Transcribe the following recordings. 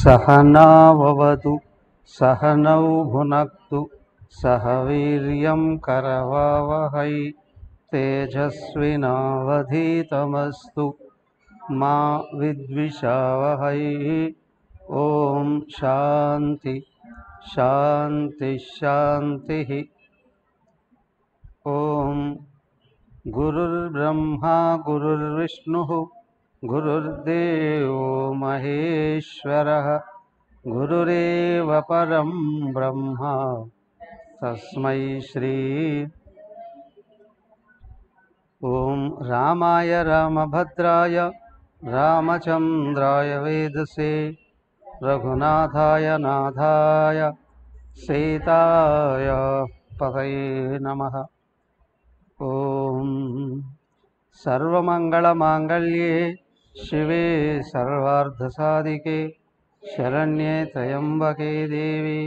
सहनाववतु सहनौ भुनक्तु सह वीर्यं करवावहै तेजस्विनावधीतमस्तु मा विद्विषावहै। ओम शांति शांति शांति। ओम गुरुर्ब्रह्मा गुरुर्विष्णुः गुरुर्देवो महेश्वरः गुरुरेव परं ब्रह्म तस्मै श्री ओम रामाय रामभद्राय रामचंद्राय वेदसे रघुनाथाय नाथाय सीताय पतये नमः। ओम सर्वमंगलमांगल्ये शिवे सर्वार्धसाधिके शरण्ये त्र्यंबके देवी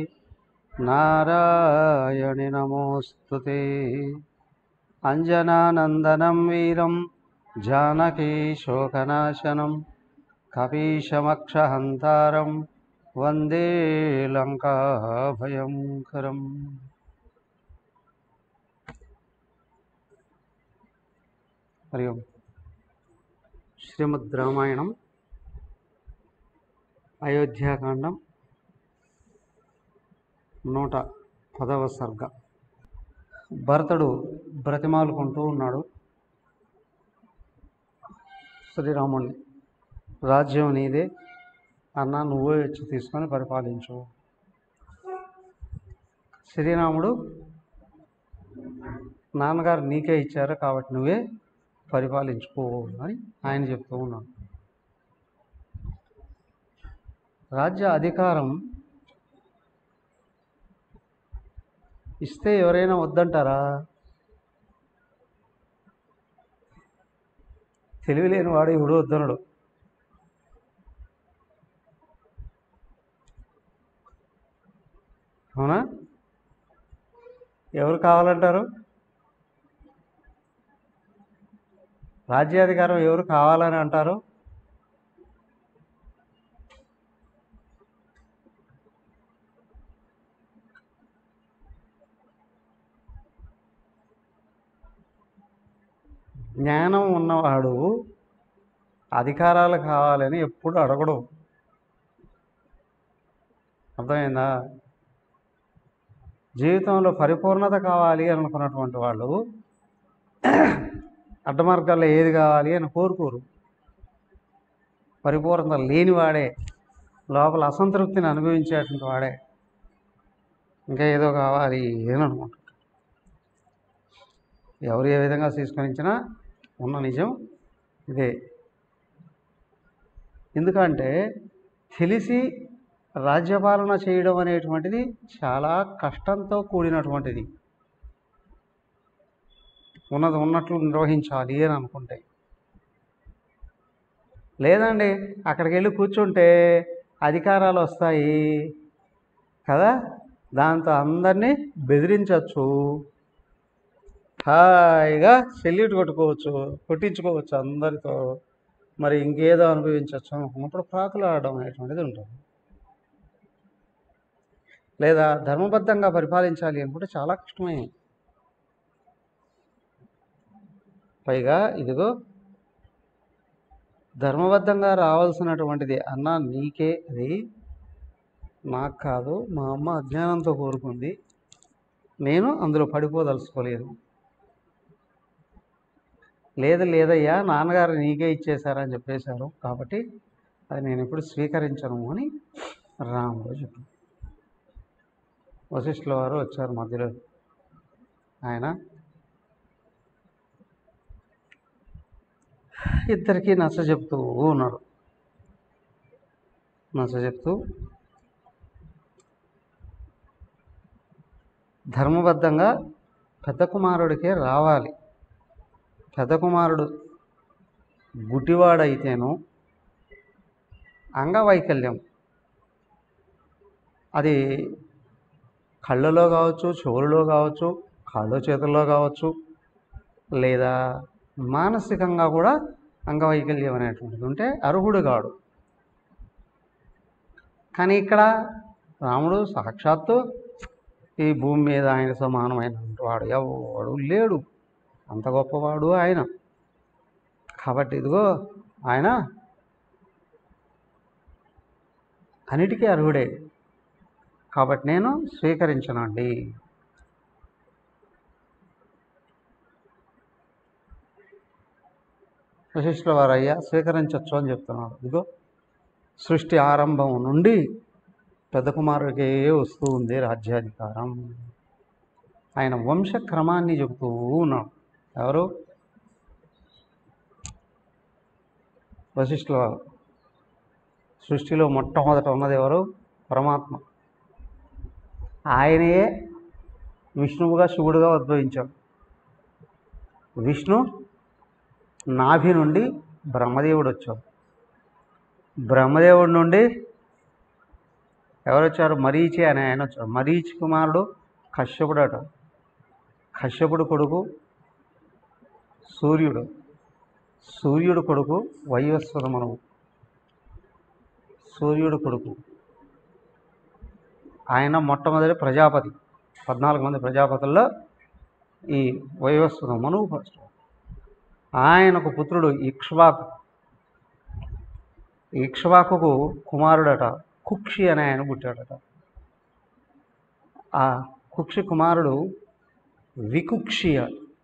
नारायणि नमोस्तुते। अंजनानंदनं वीरं जानकी शोकनाशनं कपीशमक्षहन्तारं वंदे लंकाभयंकरम्। हरि ओम। श्रीमद् रामायणं अयोध्याकांडं 110వ సర్గ। భరతుడు బ్రతిమాలుకుంటూ ఉన్నాడు శ్రీరాముడిని, రాజ్యం నీదే అన్నా, నువ్వే వచ్చి తీసుకొని పరిపాలించు. శ్రీరాముడు, నాన్నగారు నీకే ఇచ్చారు కాబట్టి నువ్వే పరిపాలించుకో అని ఆయన చెప్తూ ఉన్నాడు. రాజ్య అధికారం ఇస్తే ఎవరైనా వద్దంటారా? తెలివిలేని వాడు ఎవడు వద్దనడు. అవునా? ఎవరు కావాలంటారు? రాజ్యాధికారం ఎవరు కావాలని అంటారు? జ్ఞానం ఉన్నవాడు అధికారాలు కావాలని ఎప్పుడు అడగడు. అర్థమైందా? జీవితంలో పరిపూర్ణత కావాలి అనుకున్నటువంటి వాళ్ళు అడ్డమార్గాల్లో ఏది కావాలి అని కోరుకోరు. పరిపూర్ణత లేనివాడే, లోపల అసంతృప్తిని అనుభవించేటువంటి వాడే ఇంకా ఏదో కావాలి అని అనుకుంటాడు. ఎవరు ఏ విధంగా తీసుకొనిచ్చినా ఉన్న నిజం ఇదే. ఎందుకంటే తెలిసి రాజ్యపాలన చేయడం అనేటువంటిది చాలా కష్టంతో కూడినటువంటిది. ఉన్నది ఉన్నట్లు నిర్వహించాలి అని అనుకుంటే, లేదండి అక్కడికి వెళ్ళి కూర్చుంటే అధికారాలు వస్తాయి కదా, దాంతో అందరినీ బెదిరించవచ్చు, హాయిగా సెల్యూట్ కొట్టించుకోవచ్చు అందరితో, మరి ఇంకేదో అనుభవించవచ్చు అనుకున్నప్పుడు ప్రాకులాడడం అనేటువంటిది ఉంటుంది. లేదా ధర్మబద్ధంగా పరిపాలించాలి అనుకుంటే చాలా కష్టమే. పైగా ఇదిగో ధర్మబద్ధంగా రావాల్సినటువంటిది అన్నా నీకే, అది నాకు కాదు, మా అమ్మ అజ్ఞానంతో కోరుకుంది, నేను అందులో పడిపోదలుచుకోలేదు. లేదయ్యా నాన్నగారు నీకే ఇచ్చేశారని చెప్పేశారు కాబట్టి అది నేను ఎప్పుడు స్వీకరించను అని రాముడు చెప్పారు. వశిష్ఠుల వారు వచ్చారు మధ్యలో. ఆయన ఇద్దరికీ నచ్చజెప్తూ ఉన్నాడు. నచ్చజెప్తూ ధర్మబద్ధంగా పెద్ద కుమారుడికే రావాలి. పెద్ద కుమారుడు గుడ్డివాడైతేనో అంగవైకల్యం, అది కళ్ళలో కావచ్చు, చెవులలో కావచ్చు, కాళ్ళు చేతుల్లో కావచ్చు, లేదా మానసికంగా కూడా అంగవైకల్యం అనేటువంటిది ఉంటే అర్హుడు కాడు. కానీ ఇక్కడ రాముడు సాక్షాత్తు ఈ భూమి మీద ఆయన సమానమైన వాడు ఎవడు లేడు, అంత గొప్పవాడు ఆయన. కాబట్టి ఇదిగో ఆయన అన్నిటికీ అర్హుడే, కాబట్టి నేను స్వీకరించనండి. వశిష్ఠుల వారు అయ్యా స్వీకరించవచ్చు అని చెప్తున్నాడు. ఇదిగో సృష్టి ఆరంభం నుండి పెద్ద కుమారుడికే వస్తూ ఉంది రాజ్యాధికారం. ఆయన వంశక్రమాన్ని చెబుతూ ఉన్నాడు. ఎవరు? వశిష్ఠుల వారు. సృష్టిలో మొట్టమొదట ఉన్నది ఎవరు? పరమాత్మ. ఆయనే విష్ణువుగా శివుడుగా ఉద్భవించాడు. విష్ణు నాభి నుండి బ్రహ్మదేవుడు వచ్చాడు. బ్రహ్మదేవుడి నుండి ఎవరు వచ్చారు? మరీచి అనే ఆయన వచ్చాడు. మరీచి కుమారుడు కశ్యపుడు అట. కశ్యపుడు కొడుకు సూర్యుడు. సూర్యుడు కొడుకు వైవస్వతమనువు. సూర్యుడు కొడుకు ఆయన మొట్టమొదటి ప్రజాపతి. 14 మంది ప్రజాపతుల్లో ఈ వైవస్వతమనువు ఫస్ట్. ఆయనకు పుత్రుడు ఇక్ష్వాకు. ఇక్ష్వాకుకు కుమారుడట కుక్షి అనే ఆయన పుట్టాడట. ఆ కుక్షి కుమారుడు వికుక్షియ.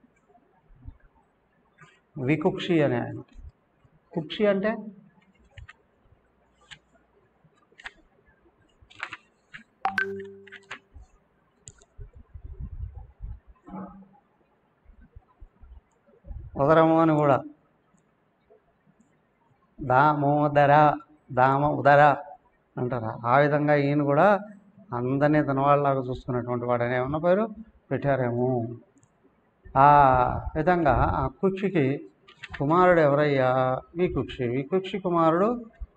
వికుక్షి అనే ఆయన. కుక్షి అంటే ఉదరము అని కూడా, దామోదర, దామ ఉదర అంటారు. ఆ విధంగా ఈయన కూడా అందరినీ తనవాళ్ళలాగా చూసుకున్నటువంటి వాడని ఏమన్నా పేరు పెట్టారేమో. ఆ విధంగా ఆ కుక్షికి కుమారుడు ఎవరయ్యా? వికుక్షి. వికుక్షి కుమారుడు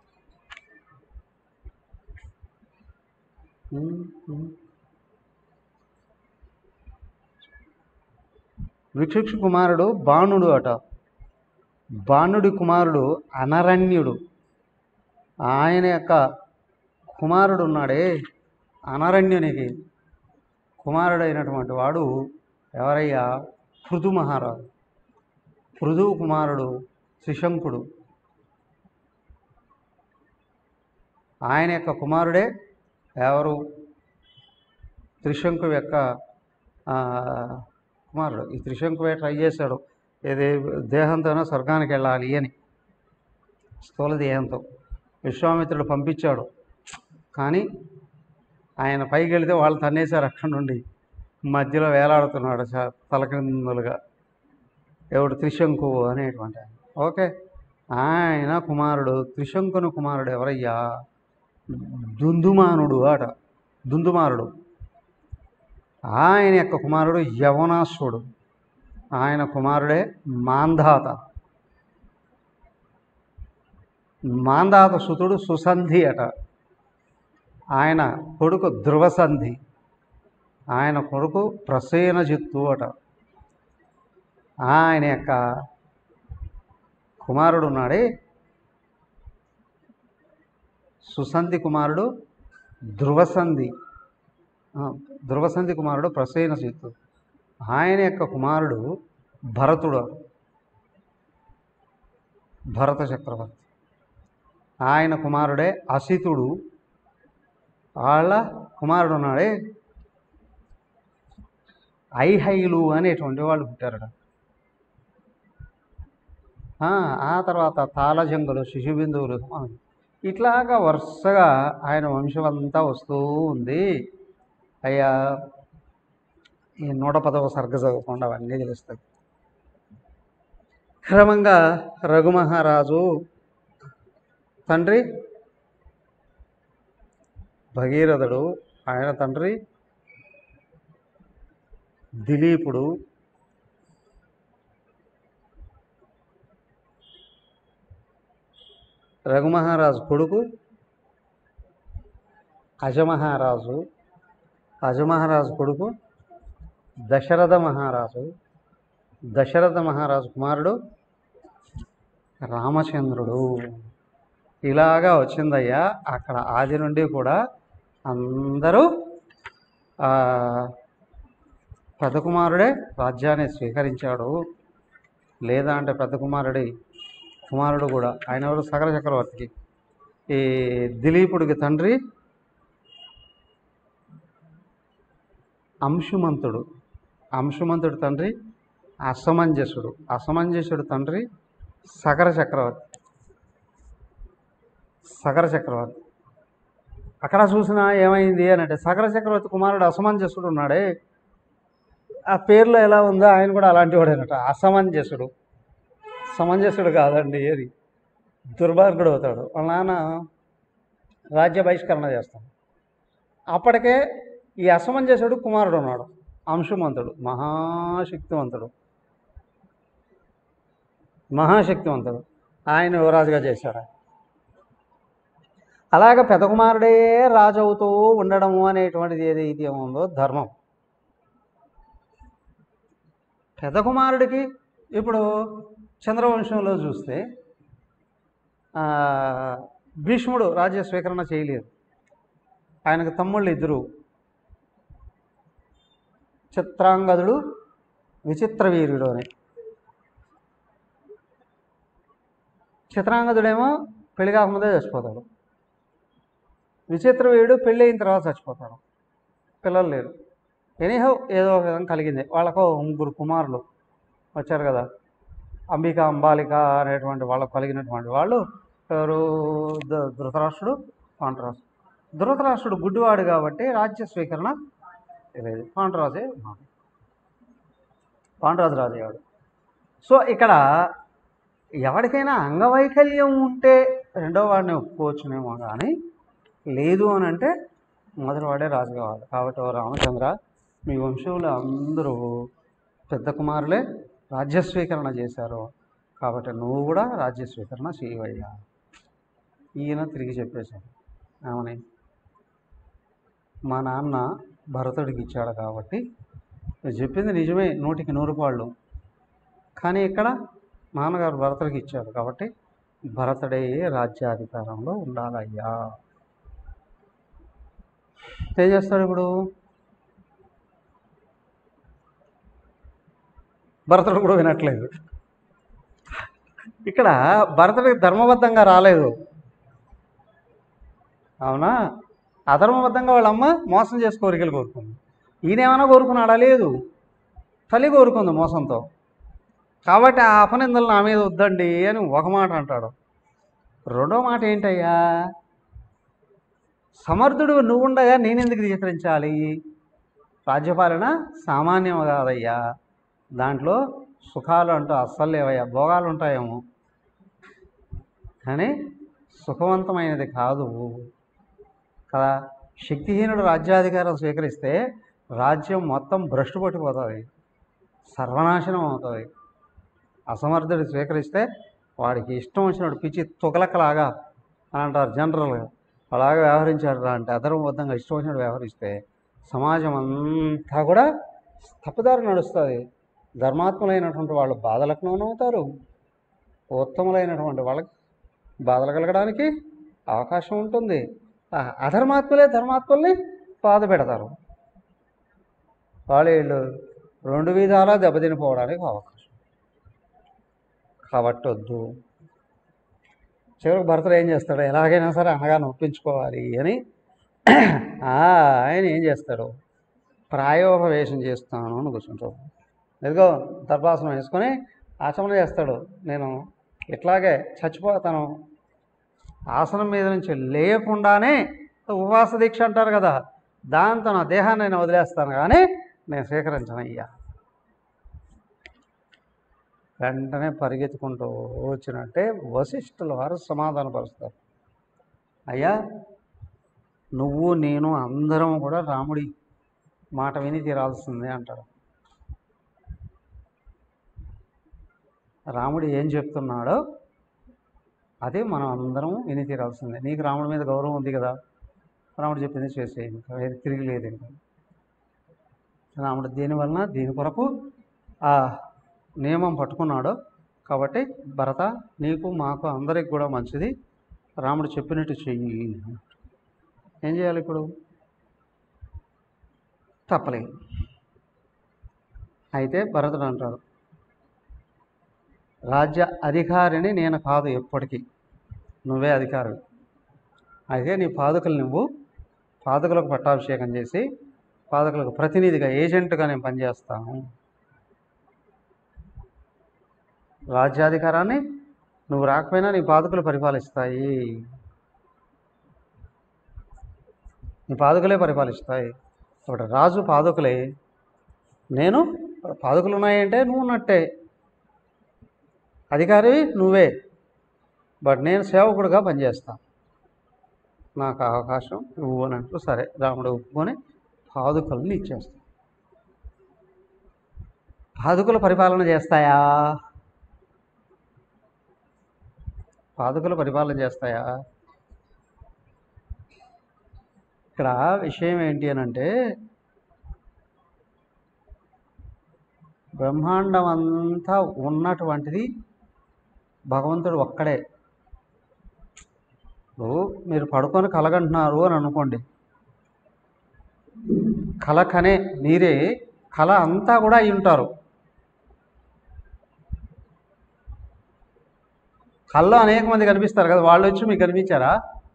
వికుక్షి కుమారుడు బాణుడు అట. బాణుడి కుమారుడు అనరణ్యుడు. ఆయన యొక్క కుమారుడు ఉన్నాడే, అనరణ్యునికి కుమారుడైనటువంటి వాడు ఎవరయ్యా? పృథు మహారాజు. పృథువు కుమారుడు త్రిశంకుడు. ఆయన యొక్క కుమారుడే ఎవరు? త్రిశంకు యొక్క కుమారుడు. ఈ త్రిశంకువే ట్రై చేశాడు ఏది దేహంతోనే స్వర్గానికి వెళ్ళాలి అని, స్థూల దేహంతో. విశ్వామిత్రుడు పంపించాడు, కానీ ఆయన పైకి వెళితే వాళ్ళు తన్నేశారు అక్కడి నుండి. మధ్యలో వేలాడుతున్నాడు తలకిందులుగా. ఎవడు? త్రిశంకు అనేటువంటి ఆయన. ఓకే, ఆయన కుమారుడు త్రిశంకుని కుమారుడు ఎవరయ్యా? దుందుమానుడు అట. దుందుమారుడు. ఆయన యొక్క కుమారుడు యవనాశ్వుడు. ఆయన కుమారుడే మాంధాత. మాంధాత సుతుడు సుసంధి అట. ఆయన కొడుకు ధ్రువసంధి. ఆయన కొడుకు ప్రసేనజిత్తు అట. ఆయన యొక్క కుమారుడు ఉన్నాడే సుసంధి కుమారుడు ధ్రువసంధి. ధ్రువసంధి కుమారుడు ప్రసేనజిత్తు. ఆయన యొక్క కుమారుడు భరతుడు, భరత చక్రవర్తి. ఆయన కుమారుడే అసితుడు. వాళ్ళ కుమారుడు ఉన్నాడే ఐహైలు అనేటువంటి వాళ్ళు పుట్టారట. ఆ తర్వాత తాళజంగులు, శిశుబిందువులు, ఇట్లాగా వరుసగా ఆయన వంశం అంతా వస్తూ ఉంది. అయ్యా ఈ 110వ సర్గ చదవకుండా అవన్నీ తెలుస్తాయి. క్రమంగా రఘుమహారాజు తండ్రి భగీరథుడు, ఆయన తండ్రి దిలీపుడు, రఘుమహారాజు కొడుకు అజమహారాజు, అజమహారాజు కొడుకు దశరథ మహారాజు, దశరథ మహారాజు కుమారుడు రామచంద్రుడు. ఇలాగా వచ్చిందయ్యా. అక్కడ ఆది నుండి కూడా అందరూ పెద్ద కుమారుడే రాజ్యాన్ని స్వీకరించాడు. లేదా అంటే పెద్ద కుమారుడు కూడా ఆయన ఎవరు? సగర చక్రవర్తికి, ఈ దిలీపుడికి తండ్రి అంశుమంతుడు తండ్రి అసమంజసుడు తండ్రి సగర చక్రవర్తి. అక్కడ చూసినా ఏమైంది అని అంటే, సగర చక్రవర్తి కుమారుడు అసమంజసుడు ఉన్నాడే, ఆ పేర్లో ఎలా ఉందో ఆయన కూడా అలాంటి వాడేనట. సమంజసుడు కాదండి, ఏది దుర్మార్గుడు అవుతాడు. వాళ్ళ నాన్న రాజ్య బహిష్కరణ చేస్తాడు. అప్పటికే ఈ అసమంజసుడు కుమారుడు ఉన్నాడు, అంశుమంతుడు, మహాశక్తివంతుడు. ఆయన యువరాజుగా చేశాడు. అలాగ పెద్ద కుమారుడే రాజు అవుతూ ఉండడము అనేటువంటిది ఏదైతే ఉందో ధర్మం. పెద్ద కుమారుడికి ఇప్పుడు చంద్రవంశంలో చూస్తే భీష్ముడు రాజ్య స్వీకరణ చేయలేదు. ఆయనకు తమ్ముళ్ళు ఇద్దరు, చిత్రాంగదుడు, విచిత్రవీర్యుడు అని. చిత్రాంగదుడేమో పెళ్లి కాకముందే చచ్చిపోతాడు. విచిత్రవీర్యుడు పెళ్ళి అయిన తర్వాత చచ్చిపోతాడు. పిల్లలు లేరు. ఎనీహౌ ఏదో ఒక విధంగా కలిగింది. వాళ్ళకు 3 కుమారులు వచ్చారు కదా, అంబిక, అంబాలిక అనేటువంటి వాళ్ళకు కలిగినటువంటి వాళ్ళు ఎవరు? ధృతరాష్ట్రుడు, పాండురాజు. ధృతరాష్ట్రుడు గుడ్డివాడు కాబట్టి రాజ్య స్వీకరణ లేదు. పాండురాజు రాజయ్యాడు. సో ఇక్కడ ఎవరికైనా అంగవైకల్యం ఉంటే రెండో వాడిని ఒప్పుకోవచ్చునేమో, కానీ లేదు అని అంటే మొదటివాడే రాజు కావాలి. కాబట్టి ఓ రామచంద్ర, మీ వంశంలో అందరూ పెద్ద కుమారులే రాజ్య స్వీకరణ చేశారు, కాబట్టి నువ్వు కూడా రాజ్య స్వీకరణ చేయవయ్యా. ఈయన తిరిగి చెప్పేశాడు, ఏమని? మా నాన్న భరతుడికి ఇచ్చాడు కాబట్టి చెప్పింది నిజమే, 100కి 100 పాళ్ళు. కానీ ఇక్కడ నాన్నగారు భరతుడికి ఇచ్చాడు కాబట్టి భరతుడే రాజ్యాధికారంలో ఉండాలయ్యా. ఏం చేస్తాడు ఇప్పుడు? భరతుడు కూడా వినట్లేదు. ఇక్కడ భరతుడికి ధర్మబద్ధంగా రాలేదు, అవునా? అధర్మబద్ధంగా వాళ్ళ అమ్మ మోసం చేసి కోరికలు కోరుకుంది. ఈయనేమైనా కోరుకున్నాడా? లేదు, తల్లి కోరుకుంది మోసంతో. కాబట్టి ఆ అపనిందలు నా మీద వద్దండి అని ఒక మాట అంటాడు. రెండో మాట ఏంటయ్యా? సమర్థుడు నువ్వుండగా నేనెందుకు స్వీకరించాలి? రాజ్యపాలన సామాన్యం కాదయ్యా, దాంట్లో సుఖాలు అంటూ అస్సలు లేవయ్యా. భోగాలు ఉంటాయేమో కానీ సుఖవంతమైనది కాదు కదా. శక్తిహీనుడు రాజ్యాధికారం స్వీకరిస్తే రాజ్యం మొత్తం భ్రష్టు పట్టిపోతుంది, సర్వనాశనం అవుతుంది. అసమర్థుడు స్వీకరిస్తే వాడికి ఇష్టం వచ్చినట్టు పిచ్చి తుగలకలాగా అని అంటారు జనరల్గా, అలాగే వ్యవహరించాడు రా అంటే అధర్మబద్ధంగా ఇష్టం వచ్చినట్టు వ్యవహరిస్తే సమాజం అంతా కూడా తప్పుదారి నడుస్తుంది. ధర్మాత్ములైనటువంటి వాళ్ళు బాధలకు లోనవుతారు, ఉత్తములైనటువంటి వాళ్ళకి బాధలు కలగడానికి అవకాశం ఉంటుంది. అధర్మాత్ములే ధర్మాత్ముల్ని బాధ పెడతారు, వాళ్ళు 2 విధాలా దెబ్బతినిపోవడానికి అవకాశం. కాబట్టి వద్దు. చివరికి భర్తలు ఏం చేస్తాడు? ఎలాగైనా సరే అనగానే ఒప్పించుకోవాలి అని ఆయన ఏం చేస్తాడు? ప్రాయోపవేశం చేస్తాను అని కూర్చుంటాడు. ఎదుగో దర్భాసనం వేసుకొని ఆచమన చేస్తాడు. నేను ఇట్లాగే చచ్చిపోతాను, ఆసనం మీద నుంచి లేకుండానే ఉపవాస దీక్ష అంటారు కదా, దాంతో నా దేహాన్ని నేను వదిలేస్తాను కానీ నేను స్వీకరించనయ్యా. వెంటనే పరిగెత్తుకుంటూ వచ్చినట్టే వశిష్ఠుల వారు సమాధానపరుస్తారు. అయ్యా, నువ్వు నేను అందరం కూడా రాముడి మాట విని తీరాల్సిందే అంటాడు. రాముడు ఏం చెప్తున్నాడో అదే మనం అందరం విని తీరాల్సిందే. నీకు రాముడి మీద గౌరవం ఉంది కదా, రాముడు చెప్పింది చేసేయండి, తిరిగి లేదు. ఇంకా రాముడు దేనివలన దీని కొరకు ఆ నియమం పట్టుకున్నాడు. కాబట్టి భరత, నీకు మాకు అందరికి కూడా మంచిది, రాముడు చెప్పినట్టు చెయ్యి. ఏం చేయాలి ఇప్పుడు? తప్పలేదు. అయితే భరతుడు అంటాడు, రాజ్య అధికారిని నేను కాదు, ఎప్పటికీ నువ్వే అధికారివి. అయితే నీ పాదుకలు నువ్వు పాదుకలకు పట్టాభిషేకం చేసి పాదుకలకు ప్రతినిధిగా ఏజెంట్గా నేను పనిచేస్తాను. రాజ్యాధికారాన్ని నువ్వు రాకపోయినా నీ పాదుకలు పరిపాలిస్తాయి, నీ పాదుకలే పరిపాలిస్తాయి. ఒకటి రాజు పాదుకలే, నేను పాదుకలు ఉన్నాయంటే నువ్వు ఉన్నట్టే, అధికారివి నువ్వే, బట్ నేను సేవకుడిగా పనిచేస్తాను, నాకు అవకాశం ఇవ్వు అని అంటూ సరే రాముడు ఒప్పుకొని పాదుకలను ఇచ్చేస్తాను. పాదుకలు పరిపాలన చేస్తాయా? పాదుకలు పరిపాలన చేస్తాయా? ఇక్కడ విషయం ఏంటి అని అంటే, బ్రహ్మాండం అంతా ఉన్నటువంటిది భగవంతుడు ఒక్కడే. మీరు పడుకొని కలగంటున్నారు అని అనుకోండి, కల కనే మీరే కళ అంతా కూడా అయి ఉంటారు. కళ్ళలో అనేక మంది కనిపిస్తారు కదా, వాళ్ళు వచ్చి మీకు కనిపించారా?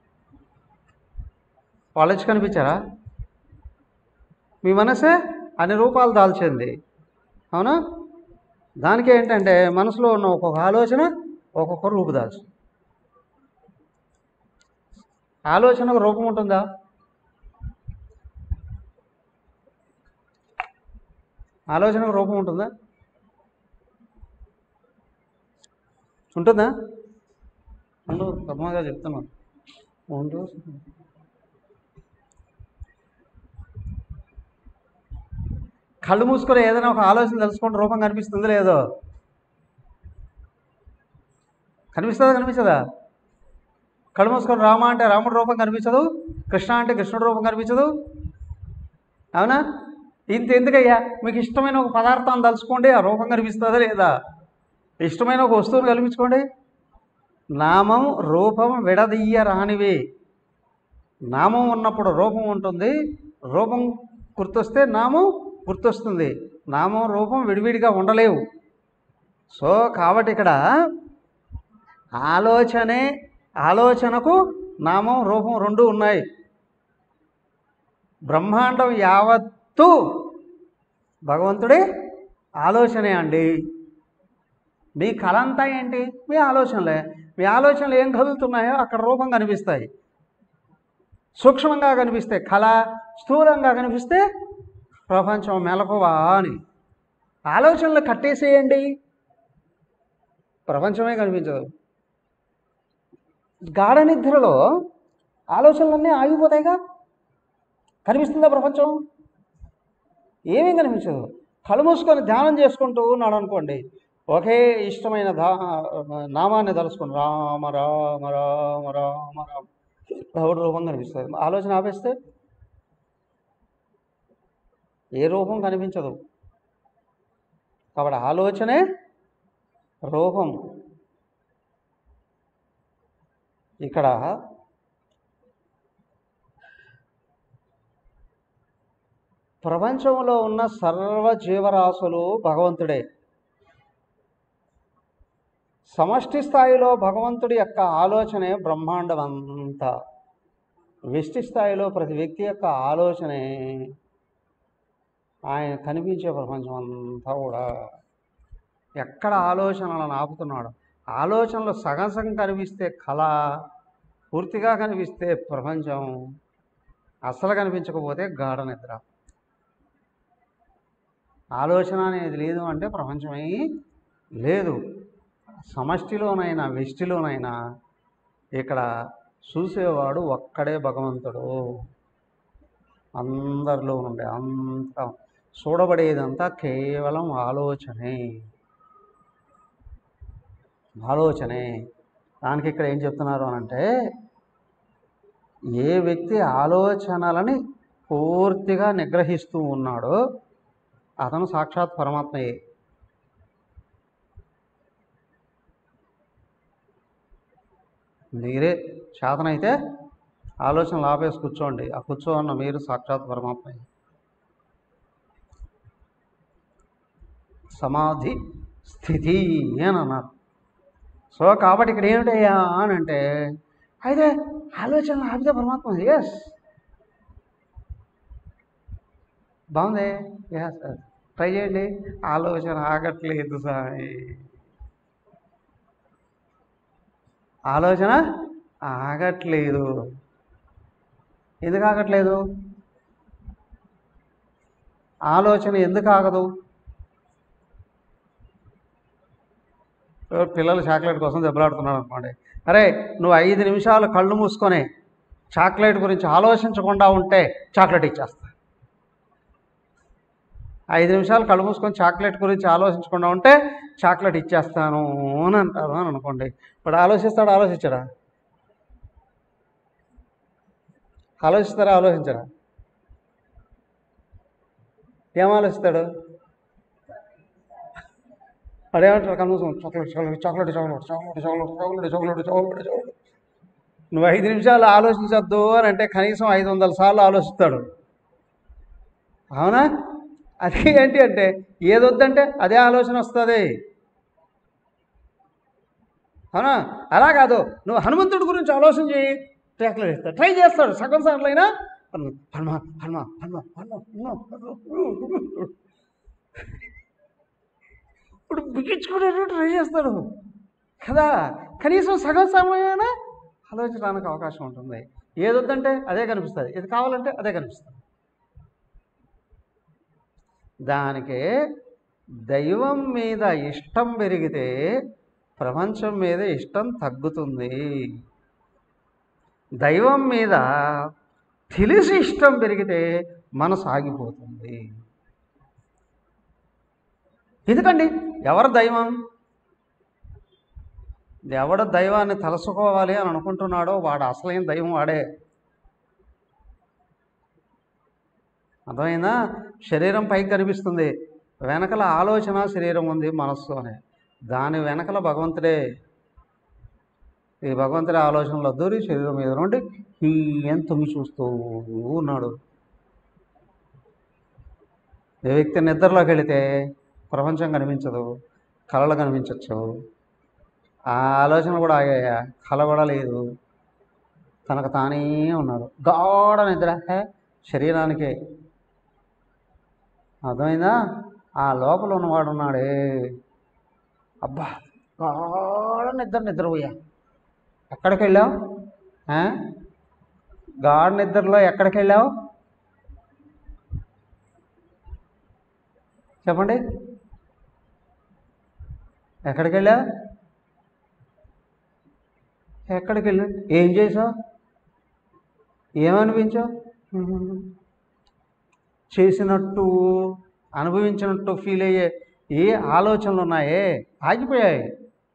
వాళ్ళు వచ్చి కనిపించారా? మీ మనసే అన్ని రూపాలు దాల్చింది, అవునా? దానికి ఏంటంటే మనసులో ఉన్న ఒక్కొక్క ఆలోచన ఒక్కొక్క రూపు దాల్చు. ఆలోచనకు రూపం ఉంటుందా? ఆలోచనకు రూపం ఉంటుందా? ఉంటుందా? ఉండు, తప్పగా చెప్తున్నాను. ఉండు. కళ్ళు మూసుకొని ఏదైనా ఒక ఆలోచన తెలుసుకుంటే రూపం కనిపిస్తుందో లేదో? కనిపిస్తుందా? కనిపించదా? కళ్ళు మూసుకొని రామ అంటే రాముడు రూపం కనిపించదు, కృష్ణ అంటే కృష్ణుడు రూపం కనిపించదు, అవునా? ఇంత ఎందుకయ్యా? మీకు ఇష్టమైన ఒక పదార్థాన్ని తలుచుకోండి, ఆ రూపం కనిపిస్తుందా లేదా? ఇష్టమైన ఒక వస్తువును కల్పించుకోండి. నామం రూపం విడదీయ రానివి. నామం ఉన్నప్పుడు రూపం ఉంటుంది, రూపం గుర్తొస్తే నామం గుర్తొస్తుంది. నామం రూపం విడివిడిగా ఉండలేవు. సో కాబట్టి ఇక్కడ ఆలోచనకు నామం రూపం రెండు ఉన్నాయి. బ్రహ్మాండం యావత్తు భగవంతుడే ఆలోచనే అండి. మీ కళ అంతా ఏంటి? మీ ఆలోచనలే. మీ ఆలోచనలు ఏం కదులుతున్నాయో అక్కడ రూపం కనిపిస్తాయి. సూక్ష్మంగా కనిపిస్తే కళ, స్థూలంగా కనిపిస్తే ప్రపంచం మెలకువ అని. ఆలోచనలు కట్టేసేయండి, ప్రపంచమే కనిపించదు. గాఢ నిద్రలో ఆలోచనలన్నీ ఆగిపోతాయిగా. కనిపిస్తుందా ప్రపంచం? ఏమీ కనిపించదు. కళ్ళు మూసుకొని ధ్యానం చేసుకుంటూ ఉన్నాడు అనుకోండి, ఒకే ఇష్టమైన నామాన్ని తలుసుకుని రామ రామ రామ రామ రామ దేవుడి రూపం కనిపిస్తుంది. ఆలోచన ఆపేస్తే ఏ రూపం కనిపించదు. కాబట్టి ఆలోచనే రూపం. ఇక్కడ ప్రపంచంలో ఉన్న సర్వ జీవరాశులు భగవంతుడే. సమష్టి స్థాయిలో భగవంతుడి యొక్క ఆలోచనే బ్రహ్మాండం అంతా. వ్యష్టి స్థాయిలో ప్రతి వ్యక్తి యొక్క ఆలోచనే ఆయన కనిపించే ప్రపంచం అంతా కూడా. ఎక్కడ ఆలోచనలను ఆపుతున్నాడు? ఆలోచనలు సగం సగం కనిపిస్తే కళ, పూర్తిగా కనిపిస్తే ప్రపంచం, అసలు కనిపించకపోతే గాఢ నిద్ర. ఆలోచన అనేది లేదు అంటే ప్రపంచమే లేదు. సమష్టిలోనైనా వ్యష్టిలోనైనా ఇక్కడ చూసేవాడు ఒక్కడే భగవంతుడు. అందరిలో నుండి అంతా చూడబడేదంతా కేవలం ఆలోచనే. దానికి ఇక్కడ ఏం చెప్తున్నారు అనంటే, ఏ వ్యక్తి ఆలోచనలని పూర్తిగా నిగ్రహిస్తూ ఉన్నాడో అతను సాక్షాత్ పరమాత్మయే. మీరే చేతనైతే ఆలోచనలు ఆపేసి కూర్చోండి. ఆ కూర్చోన్న మీరు సాక్షాత్ పరమాత్మ. సమాధి స్థితి అని అన్నారు. సో కాబట్టి ఇక్కడ ఏమిటయ్యా అని అంటే, అయితే ఆలోచనలు ఆపితే పరమాత్మ. ఎస్, బాగుంది. ఎస్, ట్రై చేయండి. ఆలోచన ఆగట్లేదు సాయి, ఆలోచన ఆగట్లేదు. ఎందుకు ఆగట్లేదు? ఆలోచన ఎందుకు ఆగదు? పిల్లలు చాక్లెట్ కోసం దెబ్బలాడుతున్నాడు అనుకోండి. అరే నువ్వు 5 నిమిషాలు కళ్ళు మూసుకొని చాక్లెట్ గురించి ఆలోచించకుండా ఉంటే చాక్లెట్ ఇచ్చేస్తా. 5 నిమిషాలు కళ్ళు మూసుకొని చాక్లెట్ గురించి ఆలోచించకుండా ఉంటే చాక్లెట్ ఇచ్చేస్తాను అని అంటారు అని అనుకోండి. ఇప్పుడు ఆలోచిస్తాడా? ఆలోచించడా? ఆలోచిస్తారా? ఆలోచించరా? ఏం ఆలోచిస్తాడు? అదేమంటారు? కనీసం chocolate chocolate chocolate chocolate chocolate chocolate chocolate chocolate chocolate chocolate. నువ్వు 5 నిమిషాలు ఆలోచించద్దు అని అంటే కనీసం 500 సార్లు ఆలోచిస్తాడు. అవునా? అది ఏంటి అంటే ఏదొద్దంటే అదే ఆలోచన వస్తుంది. అవునా? అలా కాదు, నువ్వు హనుమంతుడి గురించి ఆలోచన చేయి, చాక్లెట్ ఇస్తాడు. ట్రై చేస్తాడు, సగం సార్లు అయినా హనుమా హనుమా హనుమా హనుమా. ఇప్పుడు బిగించుకునేటట్టు ట్రై చేస్తాడు కదా. కనీసం సగం సమయమైనా ఆలోచించడానికి అవకాశం ఉంటుంది. ఏదొద్దంటే అదే కనిపిస్తుంది, ఏది కావాలంటే అదే కనిపిస్తుంది. దానికి దైవం మీద ఇష్టం పెరిగితే ప్రపంచం మీద ఇష్టం తగ్గుతుంది. దైవం మీద తెలిసి ఇష్టం పెరిగితే మనసు ఆగిపోతుంది. ఎందుకండి? ఎవరు దైవం? ఎవడు దైవాన్ని తలుసుకోవాలి అని అనుకుంటున్నాడో వాడు అసలైన దైవం వాడే. అర్థమైందా? శరీరం పైకి కనిపిస్తుంది, వెనకల ఆలోచన శరీరం ఉంది, మనస్సు అనే దాని వెనకల భగవంతుడే. ఈ భగవంతుడి ఆలోచనలో దూరి శరీరం మీద నుండి ఏం తొంగి చూస్తూ ఉన్నాడు. ఏ వ్యక్తి నిద్రలోకి వెళితే ప్రపంచం కనిపించదు, కళలు కనిపించవచ్చు. ఆ ఆలోచన కూడా ఆగాయా, కళ కూడా లేదు, తనకు తానే ఉన్నాడు. గాఢ నిద్ర శరీరానికే. అర్థమైందా? ఆ లోపల ఉన్నవాడు ఉన్నాడే, అబ్బా గాఢ నిద్రపోయా. ఎక్కడికి వెళ్ళావు? గాఢ నిద్రలో ఎక్కడికి వెళ్ళావు చెప్పండి? ఎక్కడికి వెళ్ళావు? ఎక్కడికి వెళ్ళా? ఏం చేసావు? ఏమనిపించావు? చేసినట్టు అనుభవించినట్టు ఫీల్ అయ్యే ఏ ఆలోచనలు ఉన్నాయే ఆగిపోయాయి.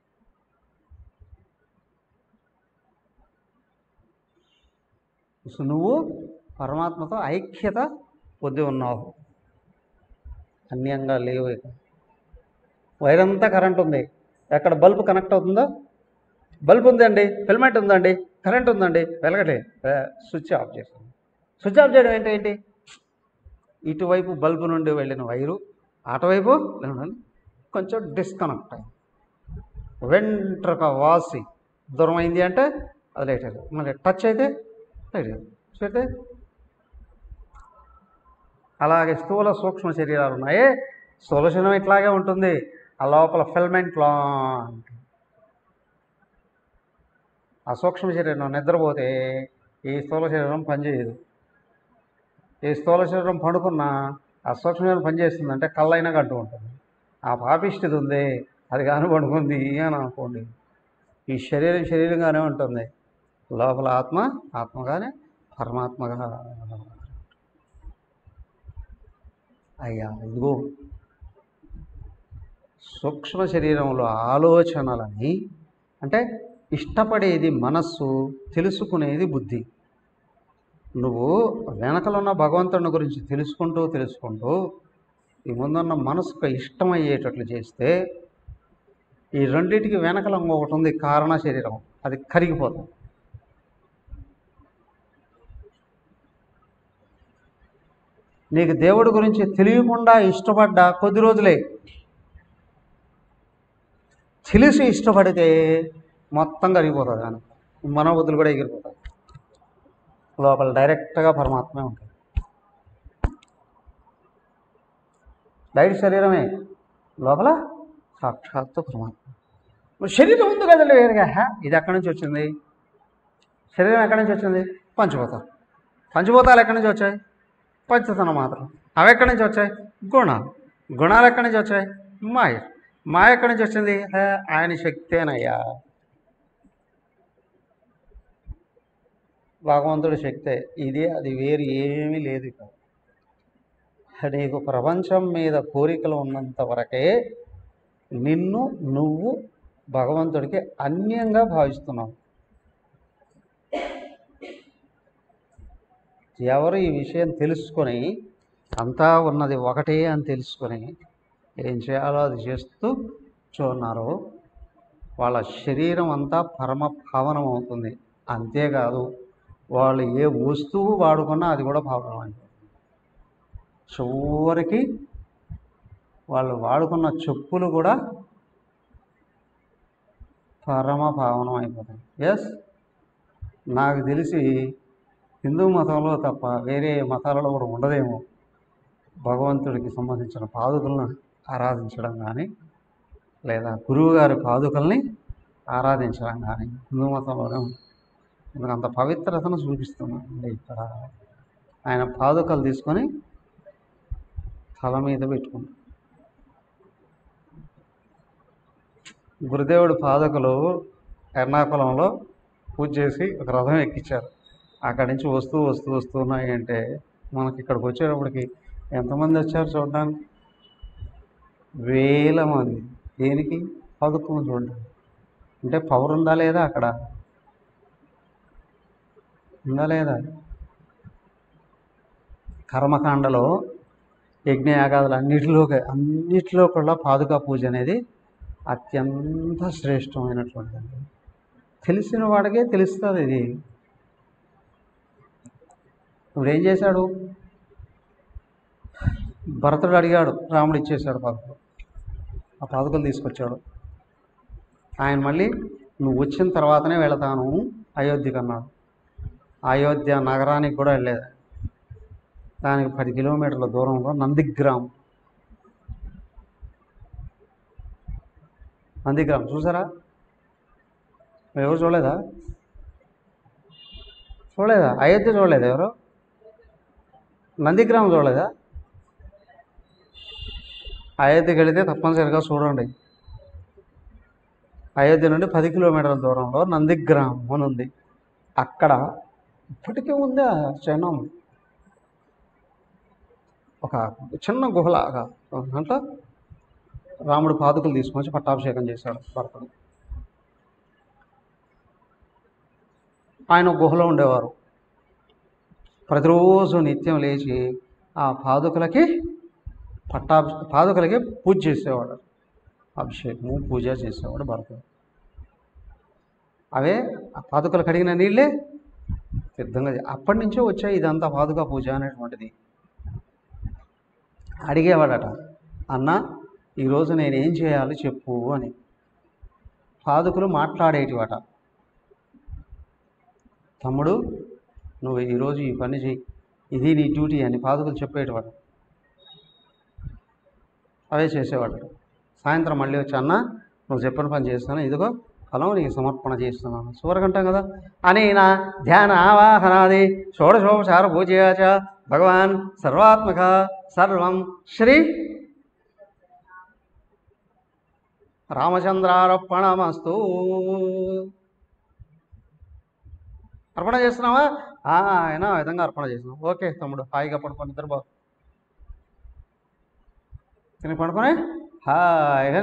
నువ్వు పరమాత్మతో ఐక్యత పొంది ఉన్నావు, అన్యంగా లేవు. వైరంతా కరెంట్ ఉంది, ఎక్కడ బల్బు కనెక్ట్ అవుతుందో? బల్బు ఉందండి, ఫిల్మెంట్ ఉందండి, కరెంట్ ఉందండి, వెలగలే, స్విచ్ ఆఫ్ చేస్తాం. స్విచ్ ఆఫ్ చేయడం ఏంటి? ఇటువైపు బల్బు నుండి వెళ్ళిన వైరు అటువైపు కొంచెం డిస్కనెక్ట్ అయింది, వెంట్రుక వాసి దూరం అయింది అంటే అది లైట్ అయ్యేది, మళ్ళీ టచ్ అయితే లైట్ అయ్యేది. చూస్తే అలాగే స్థూల సూక్ష్మ శరీరాలు ఉన్నాయి. స్థూల శరీరం ఇట్లాగే ఉంటుంది, ఆ లోపల ఫిల్మెంట్ లాంటి. ఆ సూక్ష్మ శరీరం నిద్రపోతే ఈ స్థూల శరీరం పనిచేయదు. ఈ స్థూల శరీరం పడుకున్నా ఆ సూక్ష్మ శరీరం పనిచేస్తుందంటే కళ్ళైనా కంటూ ఉంటుంది. ఆ పాపిష్టిది ఉంది, అది కానీ పడుకుంది అని అనుకోండి, ఈ శరీరం శరీరంగానే ఉంటుంది, లోపల ఆత్మ ఆత్మగానే పరమాత్మగా. అయ్యా ఇదిగో సూక్ష్మ శరీరంలో ఆలోచనలని, అంటే ఇష్టపడేది మనస్సు, తెలుసుకునేది బుద్ధి. నువ్వు వెనకలున్న భగవంతుని గురించి తెలుసుకుంటూ ఈ ముందున్న మనసుకు ఇష్టమయ్యేటట్లు చేస్తే ఈ రెండింటికి వెనకల ఒకటి ఉంది, కారణ శరీరం, అది కరిగిపోతుంది. నీకు దేవుడి గురించి తెలియకుండా ఇష్టపడ్డా కొద్ది రోజులే, తెలిసి ఇష్టపడితే మొత్తం కరిగిపోతుంది. కానీ మనోబుద్ధులు కూడా ఎగిరిపోతాయి. లోపల డైరెక్ట్గా పరమాత్మే ఉంటుంది. బయట శరీరమే, లోపల సాక్షాత్తు పరమాత్మ. శరీరం ఉంది కదండి వేరుగా. ఇది ఎక్కడి నుంచి వచ్చింది? శరీరం ఎక్కడి నుంచి వచ్చింది? పంచభూతాలు. పంచభూతాలు ఎక్కడి నుంచి వచ్చాయి? పంచతన మాత్రం. అవి ఎక్కడి నుంచి వచ్చాయి? గుణాలు. గుణాలు ఎక్కడి నుంచి వచ్చాయి? మాయ. మాయ ఎక్కడి నుంచి వచ్చింది? ఆయన శక్తేనయ్యా, భగవంతుడి శక్తే. ఇది అది వేరు ఏమీ లేదు. నీకు ప్రపంచం మీద కోరికలు ఉన్నంత వరకే నిన్ను నువ్వు భగవంతుడికి అన్యంగా భావిస్తున్నావు. ఎవరు ఈ విషయం తెలుసుకొని అంతా ఉన్నది ఒకటే అని తెలుసుకొని ఏం చేయాలో అది చేస్తూ చూన్నారో వాళ్ళ శరీరం అంతా పరమ భావనం అవుతుంది. అంతేకాదు, వాళ్ళు ఏ వస్తువు వాడుకున్నా అది కూడా భావనం అయిపోతుంది. చివరికి వాళ్ళు వాడుకున్న చెప్పులు కూడా పరమ భావనం అయిపోతాయి. ఎస్, నాకు తెలిసి హిందూ మతంలో తప్ప వేరే మతాలలో కూడా ఉండదేమో భగవంతుడికి సంబంధించిన పాదుకలను ఆరాధించడం కానీ, లేదా గురువుగారి పాదుకల్ని ఆరాధించడం కానీ హిందూ మతంలోనే ఉంది. ఎందుకు అంత పవిత్రతను చూపిస్తున్నాను. ఇక్కడ ఆయన పాదుకలు తీసుకొని తల మీద పెట్టుకున్నాడు. గురుదేవుడి పాదుకలు ఎర్నాకుళంలో పూజ చేసి ఒక రథం ఎక్కించారు. అక్కడి నుంచి వస్తున్నాయి అంటే మనకి ఇక్కడికి వచ్చేటప్పటికి ఎంతమంది వచ్చారు చూడడానికి? వేల మంది. దేనికి? పాదుకలను చూడడానికి. అంటే పవర్ ఉందా లేదా? అక్కడ ఉందా లేదా? కర్మకాండలో యజ్ఞయాగాదులు అన్నిటిలో కూడా పాదుకా పూజ అనేది అత్యంత శ్రేష్టమైనటువంటిది. తెలిసిన వాడికే తెలుస్తుంది ఇది. ఇప్పుడు ఏం చేశాడు? భరతుడు అడిగాడు, రాముడు ఇచ్చేశాడు పాదుకలు. ఆ పాదుకలు తీసుకొచ్చాడు. ఆయన మళ్ళీ నువ్వు వచ్చిన తర్వాతనే వెళతాను అయోధ్యకి అన్నాడు. అయోధ్య నగరానికి కూడా వెళ్ళలేదు. దానికి 10 కిలోమీటర్ల దూరంలో నందిగ్రామం చూసారా? ఎవరు చూడలేదా? అయోధ్య చూడలేదా? ఎవరు? నందిగ్రామం చూడలేదా? అయోధ్యకి వెళితే తప్పనిసరిగా చూడండి. అయోధ్య నుండి 10 కిలోమీటర్ల దూరంలో నందిగ్రామం అని ఉంది. అక్కడ ఇప్పటికీ ఉంది ఆ చిహ్నం. ఒక చిన్న గుహలాగా. దాంట్లో రాముడు పాదుకలు తీసుకొచ్చి పట్టాభిషేకం చేశాడు భరతుడు. ఆయన గుహలో ఉండేవారు. ప్రతిరోజు నిత్యం లేచి ఆ పాదుకలకి పూజ చేసేవాడు. అభిషేకము పూజ చేసేవాడు భరతుడు. అవే ఆ పాదుకలు కడిగిన నీళ్ళే సిద్ధంగా. అప్పటి నుంచే వచ్చాయి ఇదంతా పాదుకా పూజ అనేటువంటిది. అడిగేవాడట, అన్న ఈరోజు నేనేం చేయాలి చెప్పు అని. పాదుకలు మాట్లాడేటివట, తమ్ముడు నువ్వు ఈరోజు ఈ పని చేయి, ఇది నీ డ్యూటీ అని పాదుకలు చెప్పేటివాడు. అవే చేసేవాడు. సాయంత్రం మళ్ళీ వచ్చి, అన్న నువ్వు చెప్పిన పని చేస్తాను, ఇదిగో ఫలం నీకు సమర్పణ చేస్తున్నాను. సూరకంటాం కదా అని నా ధ్యాన ఆవాహనాది షోడశోపచార పూజయాచ భగవాన్ సర్వాత్మక సర్వం శ్రీ రామచంద్రార్పణమస్తు. అర్పణ చేస్తున్నావా? ఆయన ఆ విధంగా అర్పణ చేస్తున్నావు. ఓకే తమ్ముడు, హాయిగా పడుకొని నిద్రపో. తిని పడుకొని హాయిగా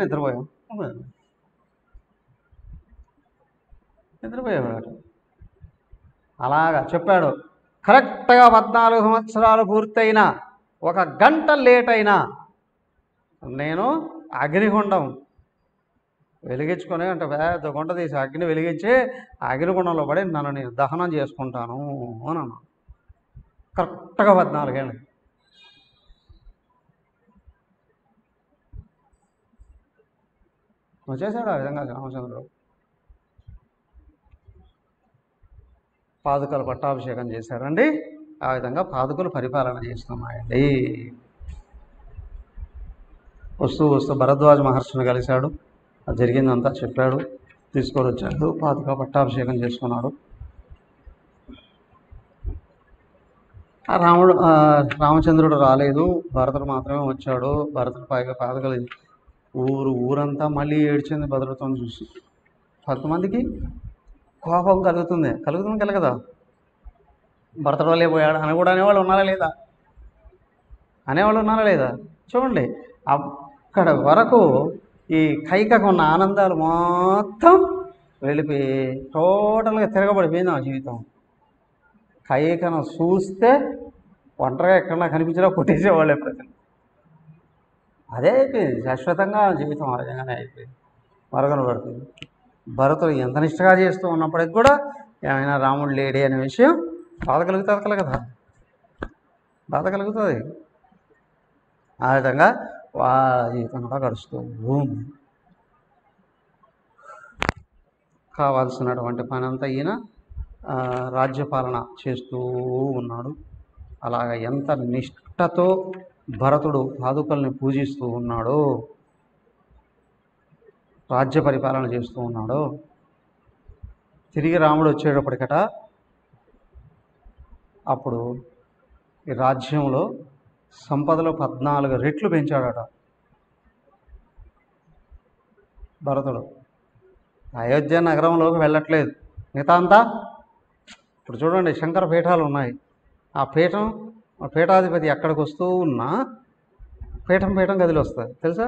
నిద్రపోయేవాడు. అలాగా చెప్పాడు. కరెక్ట్గా 14 సంవత్సరాలు పూర్తయినా 1 గంట లేట్ అయినా నేను అగ్నిగుండం వెలిగించుకొని, అంటే పెద్ద గుంట తీసి అగ్ని వెలిగించి అగ్నిగుండంలో పడి నన్ను నేను దహనం చేసుకుంటాను అని అన్నాను. కరెక్ట్గా 14 ఏళ్ళు. వచ్చేసాడు ఆ విధంగా రామచంద్రుడు. పాదుకలు పట్టాభిషేకం చేశారండి. ఆ విధంగా పాదుకలు పరిపాలన చేస్తున్నాయండి. వస్తూ వస్తూ భరద్వాజ మహర్షిని కలిశాడు. అది జరిగిందంతా చెప్పాడు. తీసుకొని వచ్చాడు. పాదుక పట్టాభిషేకం చేసుకున్నాడు. రామచంద్రుడు రాలేదు, భరతుడు మాత్రమే వచ్చాడు. భరతుడు పైగా పాదుకలు ఊరంతా మళ్ళీ ఏడ్చింది భద్రతను చూసి. కొంతమందికి కోపం కలుగుతుంది కలగదా? భరతుడు వల్లే పోయాడు అని కూడా అనేవాళ్ళు ఉన్నారా లేదా? చూడండి, అక్కడ వరకు ఈ కైకకు ఉన్న ఆనందాలు మొత్తం వెళ్ళిపోయి టోటల్గా తిరగబడిపోయింది ఆ జీవితం. కైకను చూస్తే ఒంటరిగా ఎక్కడన్నా కనిపించినా కొట్టేసేవాళ్ళే ప్రజలు. అదే అయిపోయింది శాశ్వతంగా జీవితం. ఆ విధంగానే అయిపోయింది, మరుగున పడుతుంది. భరతుడు ఎంత నిష్టగా చేస్తూ ఉన్నప్పటికి కూడా ఏమైనా రాముడు లేడే అనే విషయం బాధ కలుగుతుంది కదా, బాధ కలుగుతుంది. ఆ విధంగా వాళ్ళ జీవితం కూడా గడుస్తూ కావాల్సినటువంటి పని అంతా ఈయన రాజ్యపాలన చేస్తూ ఉన్నాడు. అలాగ ఎంత నిష్ఠతో భరతుడు పాదుకల్ని పూజిస్తూ ఉన్నాడో, రాజ్య పరిపాలన చేస్తూ ఉన్నాడో. తిరిగి రాముడు వచ్చేటప్పటికట అప్పుడు ఈ రాజ్యంలో సంపదలో 14 రెట్లు పెంచాడట భరతుడు. అయోధ్య నగరంలోకి వెళ్ళట్లేదు మిగతా అంతా. ఇప్పుడు చూడండి, శంకర పీఠాలు ఉన్నాయి. ఆ పీఠాధిపతి ఎక్కడికి వస్తూ ఉన్నా పీఠం గదిలో వస్తుంది తెలుసా?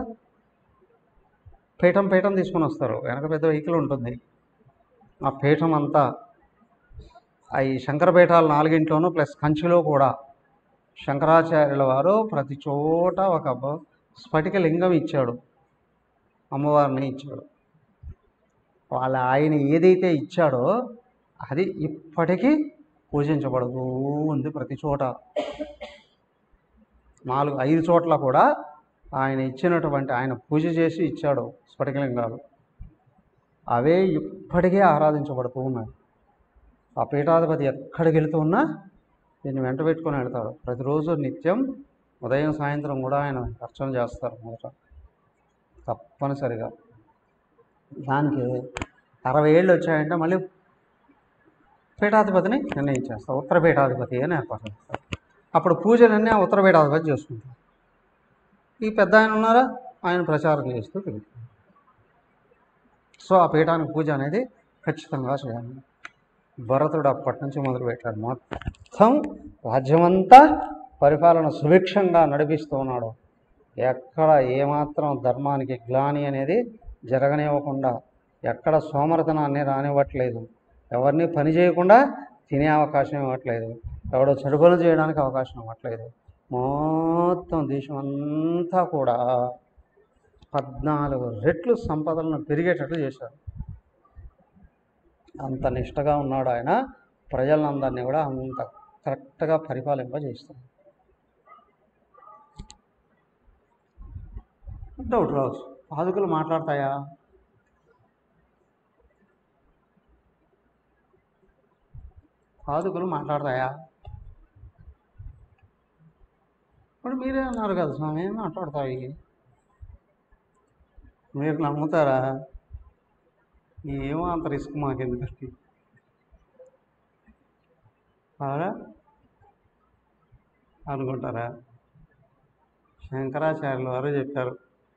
పీఠం తీసుకొని వస్తారు. వెనక పెద్ద వెహికల్ ఉంటుంది. ఆ పీఠం అంతా ఈ శంకర పీఠాలు 4 ప్లస్ కంచిలో కూడా శంకరాచార్యుల వారు ప్రతి చోట ఒక స్ఫటిక లింగం ఇచ్చాడు, అమ్మవారిని ఇచ్చాడు. ఆయన ఏదైతే ఇచ్చాడో అది ఇప్పటికీ పూజించబడుతూ ఉంది ప్రతి చోట. 4-5 చోట్ల కూడా ఆయన ఇచ్చినటువంటి, ఆయన పూజ చేసి ఇచ్చాడు స్ఫటికలింగాలు. అవే ఇప్పటికే ఆరాధించబడుతూ ఉన్నాయి. ఆ పీఠాధిపతి ఎక్కడికి వెళుతూ ఉన్నా దీన్ని వెంట పెట్టుకొని వెళ్తాడు. ప్రతిరోజు నిత్యం ఉదయం సాయంత్రం కూడా ఆయన అర్చన చేస్తారు మొదట తప్పనిసరిగా. దానికి 60 ఏళ్ళు వచ్చాయంటే మళ్ళీ పీఠాధిపతిని నిర్ణయించేస్తారు. ఉత్తర పీఠాధిపతి అని ఏర్పాటు చేస్తారు. అప్పుడు పూజలన్నీ ఆ ఉత్తర పీఠాధిపతి చేసుకుంటారు. ఈ పెద్ద ఆయన ఉన్నారా, ఆయన ప్రచారం చేస్తూ తిరుగుతారు. సో ఆ పీఠానికి పూజ అనేది ఖచ్చితంగా చేయాలి. భరతుడు అప్పటి నుంచి మొదలుపెట్టాడు. మొత్తం రాజ్యమంతా పరిపాలన సుభిక్షంగా నడిపిస్తూ ఉన్నాడు. ఎక్కడ ఏమాత్రం ధర్మానికి గ్లాని అనేది జరగనివ్వకుండా, ఎక్కడ సోమరతనాన్ని రానివ్వట్లేదు, ఎవరిని పని చేయకుండా తినే అవకాశం ఇవ్వట్లేదు, ఎవడో చెడుపనులు చేయడానికి అవకాశం ఇవ్వట్లేదు. మొత్తం దేశం అంతా కూడా 14 రెట్లు సంపదలను పెరిగేటట్టు చేశాడు. అంత నిష్టగా ఉన్నాడు ఆయన. ప్రజలందరినీ కూడా అంత కరెక్ట్గా పరిపాలింపజేస్తాడు. డౌట్ రావచ్చు, పాదుకలు మాట్లాడతాయా? పాదుకలు మాట్లాడతాయా? ఇప్పుడు మీరే అన్నారు కదా స్వామి మాట్లాడతాయి, మీరు నమ్ముతారా? ఏమో అంత రిస్క్ మాకెందుకండి అలా అనుకుంటారా? శంకరాచార్యుల వారు చెప్పారు,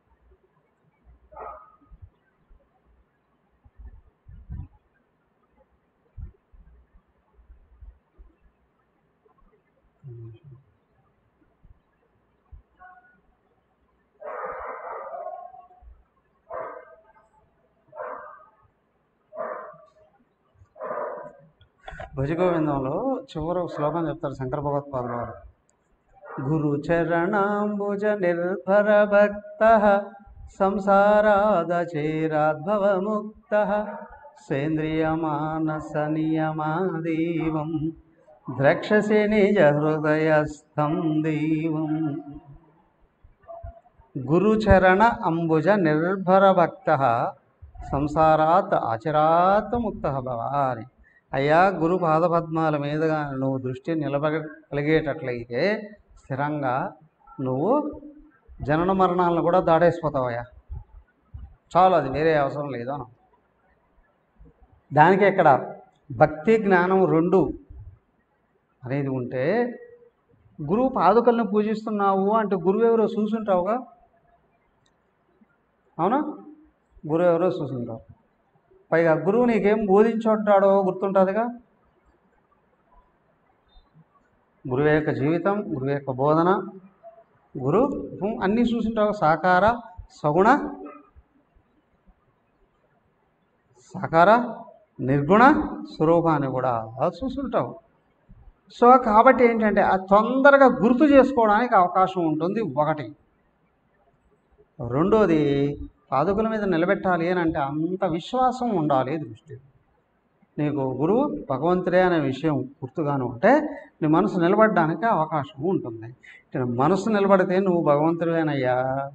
భజగోవిందంలో చివరి శ్లోకం చెప్తారు శంకర భగవత్పాదుల వారు. గురు చరణాంబుజ నిర్భర భక్త సంసారాదచేరాద్భవముక్త సేంద్రియమానస నియమాదీవం ద్రక్షసి నిజ హృదయస్థం దీవం. గురుచరణ అంబుజ నిర్భర భక్త సంసారాత్ ఆచరాత్ ముక్త భవ అని. అయ్యా గురు పాదపద్మాల మీదుగా నువ్వు దృష్టి నిలబడగలిగేటట్లయితే స్థిరంగా నువ్వు జనన మరణాలను కూడా దాటేసిపోతావయ్యా, చాలు, అది వేరే అవసరం లేదు అన్న. దానికి ఇక్కడ భక్తి జ్ఞానం రెండు అనేది ఉంటే, గురువు పాదుకలను పూజిస్తున్నావు అంటే గురువు ఎవరో చూసుంటావుగా, అవునా? గురువు ఎవరో చూసుంటావు. పైగా గురువు నీకేం బోధించుంటాడో గుర్తుంటుందిగా. గురువు యొక్క జీవితం, గురువు యొక్క బోధన, గురు అన్నీ చూసుంటావు. సాకార సగుణ సాకార నిర్గుణ స్వరూపాన్ని కూడా చూసుంటావు. సో కాబట్టి ఏంటంటే అది తొందరగా గుర్తు చేసుకోవడానికి అవకాశం ఉంటుంది ఒకటి. రెండోది, పాదుకుల మీద నిలబెట్టాలి అని అంటే అంత విశ్వాసం ఉండాలి దృష్టి. నీకు గురువు భగవంతుడే అనే విషయం గుర్తుగాను ఉంటే నీ మనసు నిలబడడానికి అవకాశం ఉంటుంది. మనసు నిలబడితే నువ్వు భగవంతుడేనయ్యా,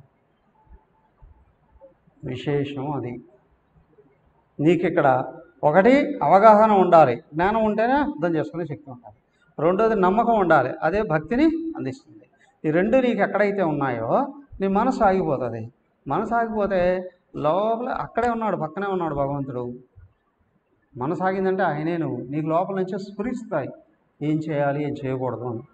విశేషం అది. నీకు ఇక్కడ ఒకటి అవగాహన ఉండాలి, జ్ఞానం ఉంటేనే అర్థం చేసుకునే శక్తి ఉండాలి. రెండోది నమ్మకం ఉండాలి, అదే భక్తిని అందిస్తుంది. ఈ రెండు నీకు ఎక్కడైతే ఉన్నాయో నీ మనసు ఆగిపోతుంది. మనసు ఆగిపోతే లోపల అక్కడే ఉన్నాడు, పక్కనే ఉన్నాడు భగవంతుడు. మనసు ఆగిందంటే ఆయనే నువ్వు. నీకు లోపల నుంచే స్ఫురిస్తాయి ఏం చేయాలి ఏం చేయకూడదు అని.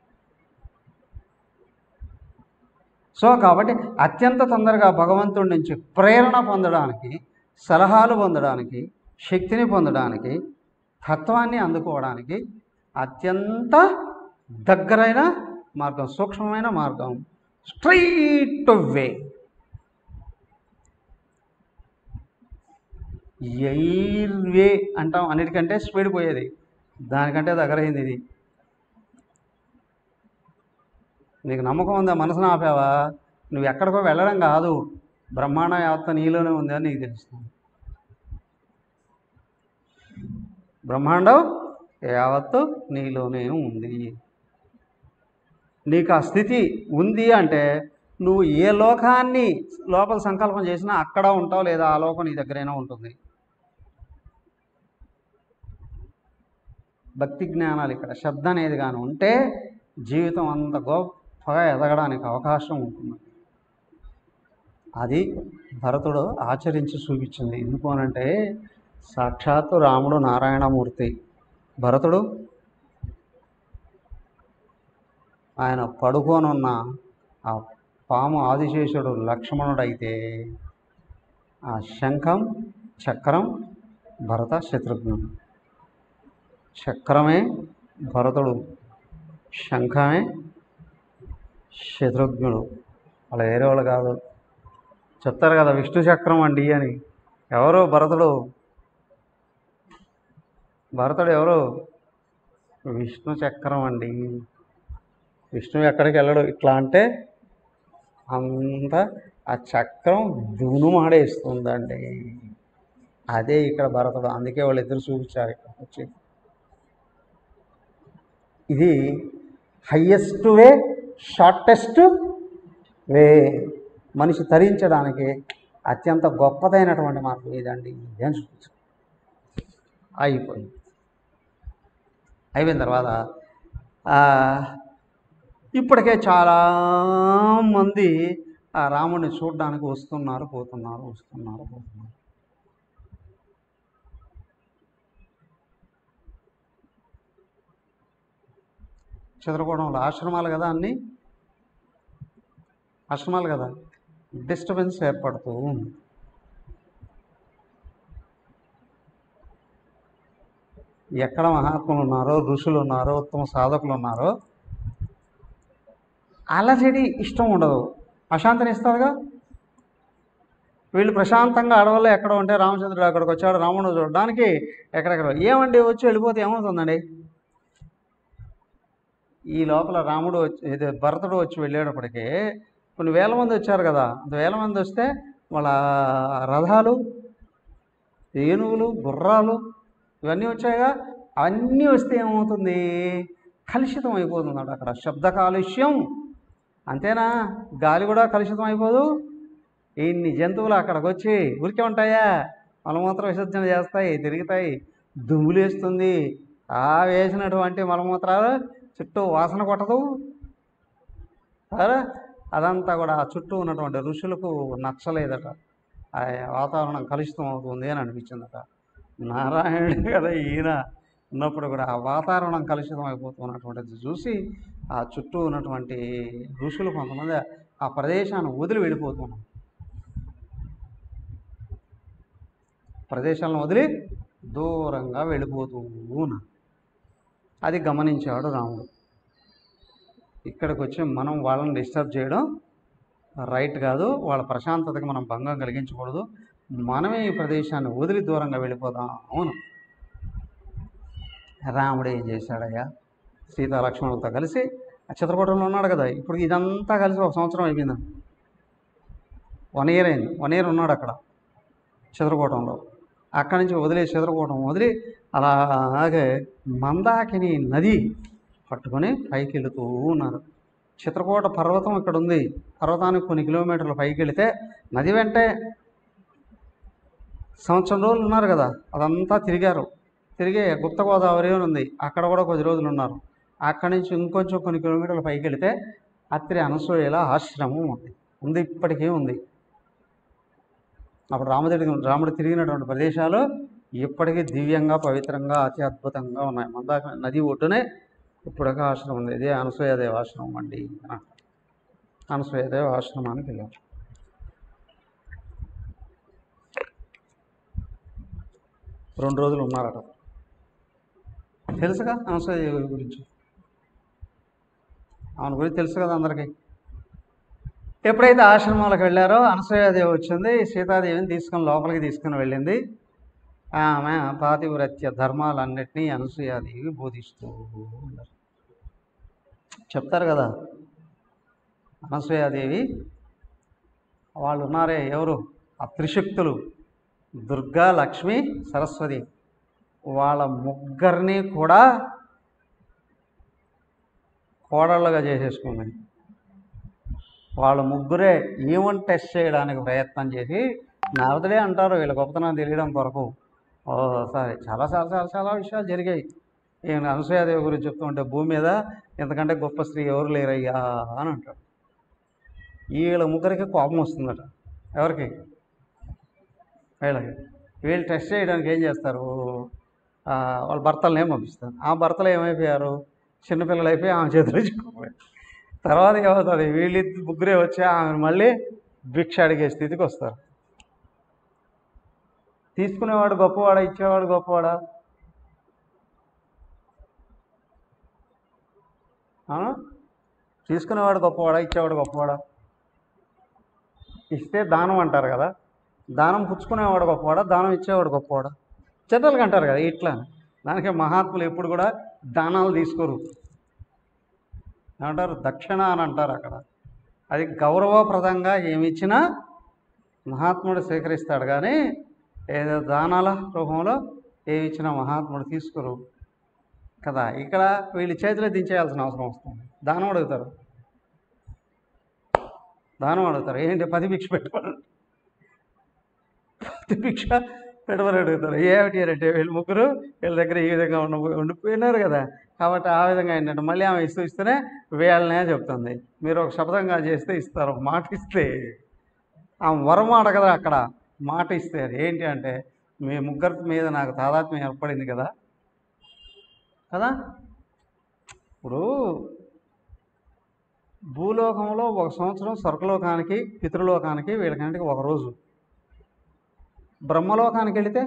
సో కాబట్టి అత్యంత తొందరగా భగవంతుడి నుంచి ప్రేరణ పొందడానికి, సలహాలు పొందడానికి, శక్తిని పొందడానికి, తత్వాన్ని అందుకోవడానికి అత్యంత దగ్గరైన మార్గం, సూక్ష్మమైన మార్గం, స్ట్రైట్ వే, ఎయిర్ వే అంటాం. అన్నిటికంటే స్పీడ్ పోయేది, దానికంటే దగ్గరైంది ఇది. నీకు నమ్మకం ఉందా? మనసును ఆపావా? నువ్వు ఎక్కడికో వెళ్ళడం కాదు, బ్రహ్మాండ యావత్త నీలోనే ఉంది అని నీకు తెలుస్తుంది. బ్రహ్మాండం యావత్తు నీలోనే ఉంది. నీకు ఆ స్థితి ఉంది అంటే నువ్వు ఏ లోకాన్ని లోపల సంకల్పం చేసినా అక్కడ ఉంటావు, లేదా ఆ లోకం నీ దగ్గరైనా ఉంటుంది. భక్తి జ్ఞానాలు ఇక్కడ శ్రద్ధ అనేది కానీ ఉంటే జీవితం అంత గొప్పగా ఎదగడానికి అవకాశం ఉంటుంది. అది భరతుడు ఆచరించి చూపించింది. ఎందుకు అనంటే సాక్షాత్తు రాముడు నారాయణమూర్తి, భరతుడు ఆయన పడుకోనున్న ఆ పాము ఆదిశేషుడు లక్ష్మణుడైతే ఆ శంఖం చక్రం భరత శత్రుఘ్నుడు. చక్రమే భరతుడు, శంఖమే శత్రుఘ్నుడు. అలా వేరే వాళ్ళు కాదు. చెప్తారు కదా విష్ణు చక్రం అండి అని. ఎవరు? భరతుడు. భరతుడు ఎవరు? విష్ణు చక్రం అండి. విష్ణువు ఎక్కడికి వెళ్ళడు. ఇట్లా అంటే అంత ఆ చక్రం దునుమాడేస్తుందండి. అదే ఇక్కడ భరతుడు. అందుకే వాళ్ళు ఇద్దరు చూపించారు ఇక్కడ వచ్చి. ఇది హయ్యెస్ట్ వే, షార్టెస్ట్ వే. మనిషి తరించడానికి అత్యంత గొప్పదైనటువంటి మార్గం ఇదండి అని చూపించారు. అయిపోయిన తర్వాత ఇప్పటికే చాలామంది ఆ రాముడిని చూడడానికి వస్తున్నారు పోతున్నారు. చంద్రకోణంలో ఆశ్రమాలు కదా, అన్నీ ఆశ్రమాలు కదా, డిస్టర్బెన్స్ ఏర్పడుతూ ఉంది. ఎక్కడ మహాత్ములు ఉన్నారో, ఋషులు ఉన్నారో, ఉత్తమ సాధకులు ఉన్నారో అలజడి ఇష్టం ఉండదు, అశాంతిని ఇస్తారుగా. వీళ్ళు ప్రశాంతంగా అడవుల్లో ఎక్కడ ఉంటే రామచంద్రుడు అక్కడికి వచ్చాడు రాముడు చూడడానికి. ఎక్కడెక్కడ ఏమండి వచ్చి వెళ్ళిపోతే ఏమవుతుందండి? ఈ లోపల రాముడు వచ్చి భరతుడు వచ్చి వెళ్ళేటప్పటికీ కొన్ని వేల మంది వచ్చారు కదా. అంత వేల మంది వస్తే వాళ్ళ రథాలు, ఏనుగులు, గుర్రాలు ఇవన్నీ వచ్చాయిగా. అవన్నీ వస్తే ఏమవుతుంది? కలుషితం అయిపోతున్నాడు అక్కడ. శబ్ద కాలుష్యం అంతేనా? గాలి కూడా కలుషితం అయిపోదు. ఇన్ని జంతువులు అక్కడికి వచ్చి ఊరికే ఉంటాయా? మలమూత్ర విసర్జన చేస్తాయి, తిరుగుతాయి, దుమ్ములేస్తుంది. ఆ వేసినటువంటి మలమూత్రాలు చుట్టూ వాసన కొట్టదు. అదంతా కూడా ఆ చుట్టూ ఉన్నటువంటి ఋషులకు నచ్చలేదట. ఆ వాతావరణం కలుషితం అవుతుంది అని అనిపించిందట. నారాయణుడు కదా ఈయన ఉన్నప్పుడు కూడా ఆ వాతావరణం కలుషితం అయిపోతున్నటువంటిది చూసి ఆ చుట్టూ ఉన్నటువంటి ఋషులు కొంతమంది ఆ ప్రదేశాన్ని వదిలి వెళ్ళిపోతున్నారు. ప్రదేశాలను వదిలి దూరంగా వెళ్ళిపోతూ ఉన్నారు. అది గమనించాడు రాముడు. ఇక్కడికి వచ్చి మనం వాళ్ళని డిస్టర్బ్ చేయడం రైట్ కాదు. వాళ్ళ ప్రశాంతతకి మనం భంగం కలిగించకూడదు. మనమే ఈ ప్రదేశాన్ని వదిలి దూరంగా వెళ్ళిపోదాం. అవును, రాముడు ఏం చేశాడయ్యా? సీతాలక్ష్మణులతో కలిసి చిత్రకూటంలో ఉన్నాడు కదా. ఇప్పుడు ఇదంతా కలిసి 1 సంవత్సరం అయిపోయింది. 1 ఇయర్ అయింది. 1 ఇయర్ ఉన్నాడు అక్కడ చిత్రకూటంలో. అక్కడి నుంచి వదిలే చిత్రకూటం వదిలి అలాగే మందాకిని నది పట్టుకొని పైకి వెళుతూ ఉన్నారు. చిత్రకూట పర్వతం ఇక్కడ ఉంది. పర్వతానికి కొన్ని కిలోమీటర్లు పైకి వెళితే నది వెంటే 1 సంవత్సరం రోజులు ఉన్నారు కదా. అదంతా తిరిగారు. తిరిగి గుప్త గోదావరి అని ఉంది, అక్కడ కూడా కొద్ది రోజులు ఉన్నారు. అక్కడి నుంచి ఇంకొంచెం కొన్ని కిలోమీటర్లు పైకి వెళితే అత్రి అనసూయల ఆశ్రమం ఉంది, ఇప్పటికీ ఉంది. అప్పుడు రాముడు తిరిగినటువంటి ప్రదేశాలు ఇప్పటికీ దివ్యంగా, పవిత్రంగా, అతి అద్భుతంగా ఉన్నాయి. మందాక నది ఒడ్డునే ఇప్పుడుగా ఆశ్రమం ఉంది. ఇదే అనసూయదేవ ఆశ్రమం అండి. అనసూయదేవ ఆశ్రమానికి వెళ్ళాం. రెండు రోజులు ఉన్నారట. తెలుసుగా అనసూయదేవి గురించి, ఆమె గురించి తెలుసు కదా అందరికీ. ఎప్పుడైతే ఆశ్రమాలకు వెళ్ళారో అనసూయాదేవి వచ్చింది. సీతాదేవిని లోపలికి తీసుకుని వెళ్ళింది. ఆమె పాతివ్రత్య ధర్మాలన్నింటినీ అనసూయాదేవి బోధిస్తూ ఉన్నారు. చెప్తారు కదా అనసూయాదేవి వాళ్ళు ఉన్నారే, ఎవరు? ఆ త్రిశక్తులు దుర్గా, లక్ష్మి, సరస్వతి. వాళ్ళ ముగ్గురిని కూడా కోడళ్ళుగా చేసేసుకుంది. వాళ్ళ ముగ్గురే ఈవెన్ టెస్ట్ చేయడానికి ప్రయత్నం చేసి, నారదుడే అంటారు వీళ్ళ గొప్పతనం తెలియడం కొరకు. సారీ, చాలా చాలా చాలా చాలా విషయాలు జరిగాయి. ఈయన అనసూయాదేవి గురించి చెప్తుంటే భూమి మీద ఎంతకంటే గొప్ప స్త్రీ ఎవరు లేరయ్యా అని అంటాడు. వీళ్ళ ముగ్గురికి కోపం వస్తుందట. ఎవరికి? వీళ్ళకి. వీళ్ళు టెస్ట్ చేయడానికి ఏం చేస్తారు? వాళ్ళ భర్తలనే పంపిస్తారు. ఆ భర్తలు ఏమైపోయారు? చిన్నపిల్లలు అయిపోయి ఆమె చేతిలో చిక్కుపోయారు. తర్వాత ఏమవుతుంది? వీళ్ళు ముగ్గురే వచ్చి ఆమె మళ్ళీ భిక్ష అడిగే స్థితికి వస్తారు. తీసుకునేవాడు గొప్పవాడా, ఇచ్చేవాడు గొప్పవాడా? తీసుకునేవాడు గొప్పవాడా, ఇచ్చేవాడు గొప్పవాడా? ఇస్తే దానం అంటారు కదా. దానం పుచ్చుకునేవాడు గొప్పవాడా, దానం ఇచ్చేవాడు గొప్పవాడా? జనరల్గా అంటారు కదా ఇట్లా. దానికే మహాత్ములు ఎప్పుడు కూడా దానాలు తీసుకోరు. ఏమంటారు? దక్షిణ అని అంటారు అక్కడ. అది గౌరవప్రదంగా ఏమిచ్చినా మహాత్ముడు స్వీకరిస్తాడు, కానీ ఏదో దానాల రూపంలో ఏమి ఇచ్చినా మహాత్ముడు తీసుకోరు కదా. ఇక్కడ వీళ్ళు చేతిలో దించేయాల్సిన అవసరం వస్తుంది. దానం అడుగుతారు. ఏంటి? 10 భిక్ష పెట్టమని, 10 భిక్ష పెట్టమని అడుగుతారు. ఏమిటి అంటే వీళ్ళు ముగ్గురు వీళ్ళ దగ్గర ఈ విధంగా ఉండిపోయినారు కదా. కాబట్టి ఆ విధంగా ఏంటంటే మళ్ళీ ఆమె ఇస్తేనే వీళ్ళనే చెప్తుంది. మీరు ఒక శబ్దంగా చేస్తే ఇస్తారు. ఒక మాట ఇస్తే ఆమె వరం అడగదా అక్కడ, మాట ఇస్తే. ఏంటి అంటే మీ ముగ్గురి మీద నాకు తాదాత్మ్యం ఏర్పడింది కదా. ఇప్పుడు భూలోకంలో 1 సంవత్సరం, స్వర్గలోకానికి, పితృలోకానికి వీళ్ళకంటే 1 రోజు. బ్రహ్మలోకానికి వెళితే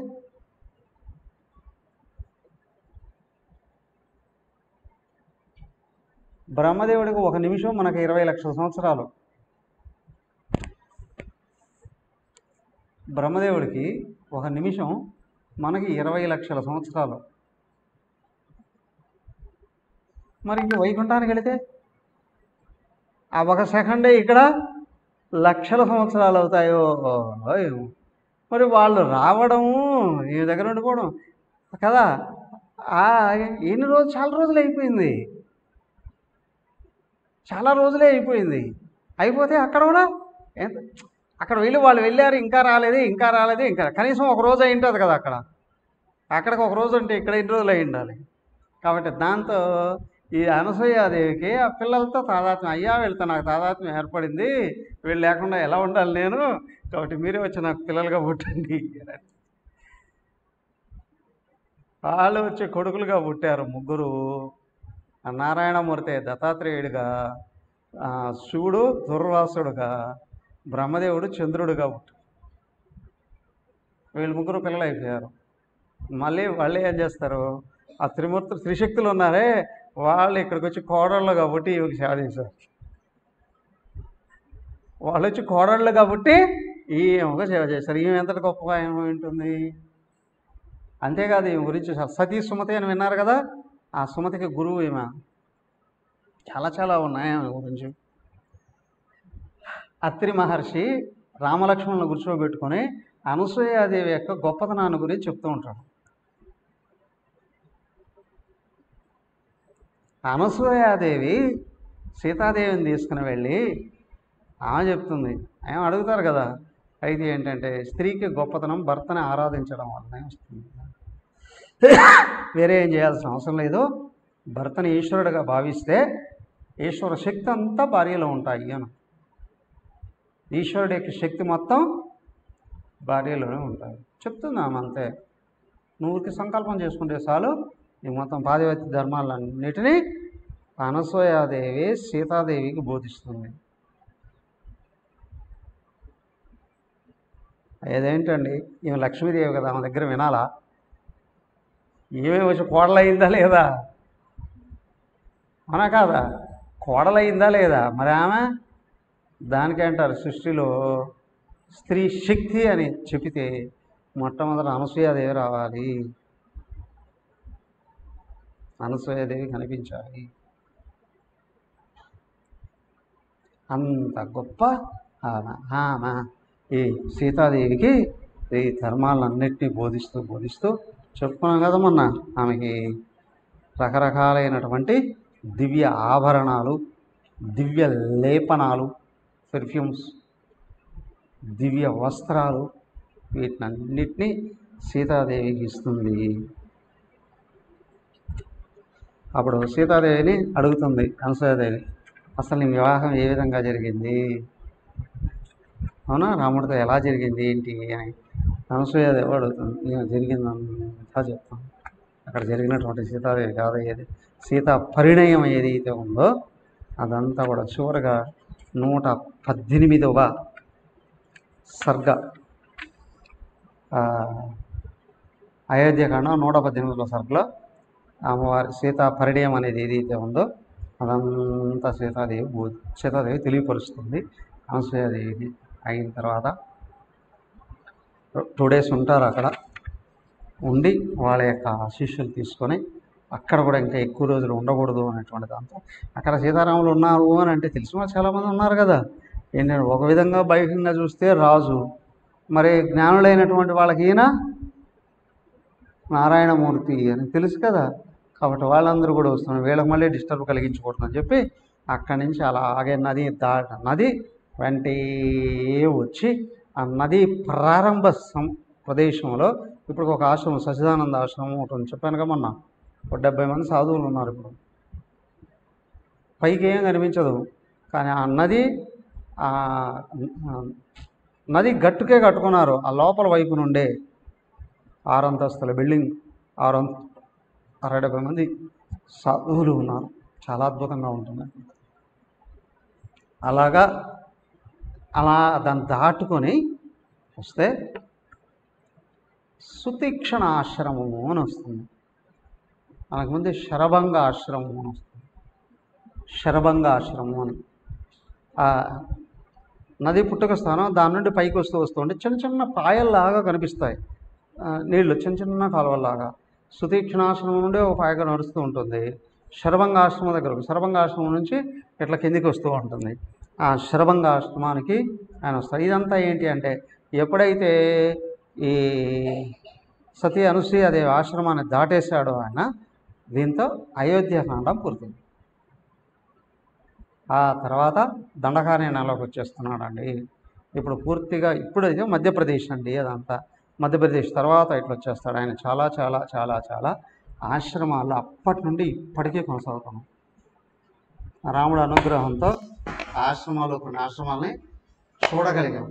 బ్రహ్మదేవుడికి 1 నిమిషం మనకు 20 లక్షల సంవత్సరాలు. బ్రహ్మదేవుడికి 1 నిమిషం మనకి 20 లక్షల సంవత్సరాలు. మరి ఇంక వైకుంఠానికి వెళితే ఆ 1 సెకండే ఇక్కడ లక్షల సంవత్సరాలు అవుతాయో. మరి వాళ్ళు రావడము, ఈ దగ్గర ఉండిపోవడం కదా. ఎన్ని రోజులు? చాలా రోజులు అయిపోయింది. చాలా రోజులే అయిపోయింది. అయిపోతే అక్కడ కూడా ఎంత అక్కడ వాళ్ళు వెళ్ళారు, ఇంకా రాలేదు, ఇంకా రాలేదు, ఇంకా కనీసం ఒక రోజు అయి ఉంటుంది కదా అక్కడ. అక్కడికి ఒక రోజు అంటే ఇక్కడ ఎన్ని రోజులు అయి ఉండాలి. కాబట్టి దాంతో ఈ అనసూయాదేవికి ఆ పిల్లలతో తాదాత్మ్యం, అయ్యా వీళ్ళతో నాకు తాదాత్మ్యం ఏర్పడింది, వీళ్ళు లేకుండా ఎలా ఉండాలి నేను, కాబట్టి మీరే వచ్చి నాకు పిల్లలుగా పుట్టండి. వాళ్ళు వచ్చి కొడుకులుగా పుట్టారు ముగ్గురు. నారాయణమూర్తి దత్తాత్రేయుడిగా, శివుడు దుర్వాసుడుగా, బ్రహ్మదేవుడు చంద్రుడిగా పుట్టారు. వీళ్ళు ముగ్గురు పిల్లలు అయిపోయారు. మళ్ళీ వాళ్ళు ఏం చేస్తారు, ఆ త్రిశక్తులు ఉన్నారే వాళ్ళు ఇక్కడికి వచ్చి కోడళ్ళు కాబట్టి ఈమెకి సేవ చేశారు. వాళ్ళు వచ్చి కోడళ్ళు కాబట్టి ఈమెగా సేవ చేశారు. ఈమె ఎంతటి గొప్పగా ఏమో ఉంటుంది. అంతేకాదు ఈమె గురించి సతీ సుమతి అని విన్నారు కదా, ఆ సుమతికి గురువు ఈమె. చాలా చాలా ఉన్నాయి ఆమె గురించి. అత్రి మహర్షి రామలక్ష్మణులను కూర్చోబెట్టుకొని అనసూయాదేవి యొక్క గొప్పతనాన్ని గురించి చెప్తూ ఉంటాడు. అనసూయాదేవి సీతాదేవిని తీసుకుని వెళ్ళి ఆమె చెప్తుంది, ఆమె అడుగుతారు కదా, అయితే ఏంటంటే స్త్రీకి గొప్పతనం భర్తని ఆరాధించడం వల్లనే వస్తుంది, వేరే ఏం చేయాల్సిన అవసరం లేదు. భర్తని ఈశ్వరుడిగా భావిస్తే ఈశ్వర శక్తి అంతా భార్యలో ఉంటాయి అని. ఈశ్వరుడి యొక్క శక్తి మొత్తం భార్యలోనే ఉంటాయి చెప్తుంది ఆమె. అంతే, నువ్వుకి సంకల్పం చేసుకుంటే చాలు ఈ మొత్తం పాతివ్రత్య ధర్మాలన్నిటినీ అనసూయాదేవి సీతాదేవికి బోధిస్తుంది. ఏదేంటండి, ఈమె లక్ష్మీదేవి కదా, ఆమె దగ్గర వినాలా? ఈమె వచ్చి కోడలయ్యిందా లేదా? అవునా కాదా? కోడలయ్యిందా లేదా? మరి ఆమె దానికే అంటారు సృష్టిలో స్త్రీ శక్తి అని చెబితే మొట్టమొదట అనసూయాదేవి రావాలి, అనసూయాదేవి కనిపించాలి. అంత గొప్ప ఆమె ఈ సీతాదేవికి ఈ ధర్మాలన్నింటినీ బోధిస్తూ చెప్పుకున్నాం కదా మొన్న. ఆమెకి రకరకాలైనటువంటి దివ్య ఆభరణాలు, దివ్య లేపనాలు, పెర్ఫ్యూమ్స్, దివ్య వస్త్రాలు, వీటినన్నిటినీ సీతాదేవికి ఇస్తుంది. అప్పుడు సీతాదేవిని అడుగుతుంది అనసూయాదేవి, అసలు నీ వివాహం ఏ విధంగా జరిగింది, అవునా, రాముడితో ఎలా జరిగింది ఏంటి అని అనసూయాదేవి అడుగుతుంది. నేను జరిగిందంతా చెప్తాను. అక్కడ జరిగినటువంటి సీతాదేవి కాదు, ఏది సీతా పరిణయం ఏదైతే ఉందో అదంతా కూడా చివరిగా 118వ సర్గ, అయోధ్యకాండ 118వ సర్గలో అమ్మవారి సీతా పరిణయం అనేది ఏదైతే ఉందో అదంతా సీతాదేవి తెలియపరుస్తుంది అనసూయాదేవికి. అయిన తర్వాత 2 days ఉంటారు అక్కడ. ఉండి వాళ్ళ యొక్క శిష్యులు తీసుకొని అక్కడ కూడా ఇంకా ఎక్కువ రోజులు ఉండకూడదు అనేటువంటి దాంతో అక్కడ సీతారాములు ఉన్నారు అని అంటే తెలిసిన వాళ్ళు చాలామంది ఉన్నారు కదా. ఏంటంటే ఒక విధంగా బైకంగా చూస్తే రాజు, మరి జ్ఞానులైనటువంటి వాళ్ళకి ఈయన నారాయణమూర్తి అని తెలుసు కదా. కాబట్టి వాళ్ళందరూ కూడా వస్తున్నారు, వీళ్ళకి మళ్ళీ డిస్టర్బ్ కలిగించకూడదని చెప్పి అక్కడి నుంచి అలాగే నది వెంటే వచ్చి ఆ నది ప్రారంభ ప్రదేశంలో ఇప్పుడు ఒక ఆశ్రమం, సచిదానంద ఆశ్రమం ఉంటుంది చెప్పాను కదా మొన్న. 70 మంది సాధువులు ఉన్నారు. ఇప్పుడు పైకి ఏం కనిపించదు, కానీ ఆ నది గట్టుకే కట్టుకున్నారు. ఆ లోపల వైపు నుండే 6 అంతస్తుల బిల్డింగ్, 70 మంది సాధువులు ఉన్నారు. చాలా అద్భుతంగా ఉంటుంది. అలా దాన్ని దాటుకొని వస్తే సుతీక్షణ ఆశ్రమము అని వస్తుంది. మనకు ముందు శరభంగ ఆశ్రమం అని వస్తుంది. శరభంగ ఆశ్రమం అని నది పుట్టుక స్థానం, దాని నుండి పైకి వస్తుంటే చిన్న చిన్న పాయల్లాగా కనిపిస్తాయి నీళ్లు, చిన్న చిన్న కాలువల్లాగా. సుతీక్షణాశ్రమం నుండి ఒక పాయగా నడుస్తూ ఉంటుంది. శరభంగాశ్రమం దగ్గరకు, శరభంగాశ్రమం నుంచి ఇట్లా కిందికి వస్తూ ఉంటుంది. ఆ శరభంగాశ్రమానికి ఆయన వస్తారు. ఇదంతా ఏంటి అంటే ఎప్పుడైతే ఈ సతీ అనసూయాదేవి ఆశ్రమాన్ని దాటేశాడో ఆయన, దీంతో అయోధ్యకాండం పూర్తయింది. ఆ తర్వాత దండకారణ్యంలోకి వచ్చేస్తున్నాడండి. ఇప్పుడు పూర్తిగా ఇప్పుడైతే మధ్యప్రదేశ్ అండి అదంతా. మధ్యప్రదేశ్ తర్వాత ఇట్లా వచ్చేస్తాడు. ఆయన చాలా చాలా చాలా చాలా ఆశ్రమాలు అప్పటి నుండి ఇప్పటికీ కొనసాగుతున్నాం. రాముడు అనుగ్రహంతో ఆశ్రమాలు కొన్ని ఆశ్రమాలని చూడగలిగాం.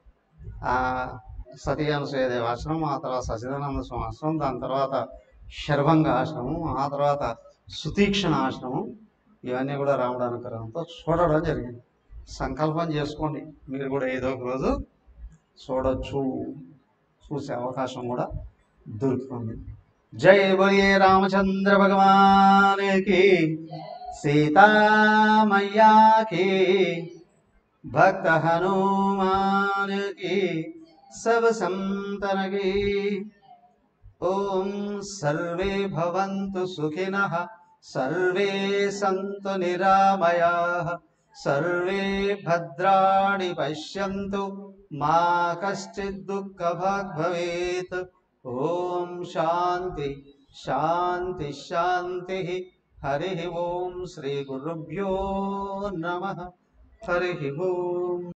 సతీ అనసూయదేవి ఆశ్రమం, ఆ తర్వాత సచిదానంద స్వామి ఆశ్రమం, దాని తర్వాత శర్వంగ ఆశ్రమం, ఆ తర్వాత సుతీక్షణ ఆశ్రమం, ఇవన్నీ కూడా రాముడు అనుగ్రహంతో చూడడం జరిగింది. సంకల్పం చేసుకోండి, మీరు కూడా ఏదో ఒక రోజు చూడొచ్చు, చూసే అవకాశం కూడా దొరుకుతుంది. జై బోలియే రామచంద్ర భగవానికి, సీతామయ్యా की, भक्त हनुमान की, सब संतन की। ओम सर्वे भवन्तु सुखिनः, सर्वे सन्तु निरामयाः, सर्वे भद्राणि पश्यन्तु, मा कश्चित् दुःखभाग् भवेत्। ओम शांति शांति शांति। हरि ओम। श्री गुरुभ्यो नमः। हरि ओम।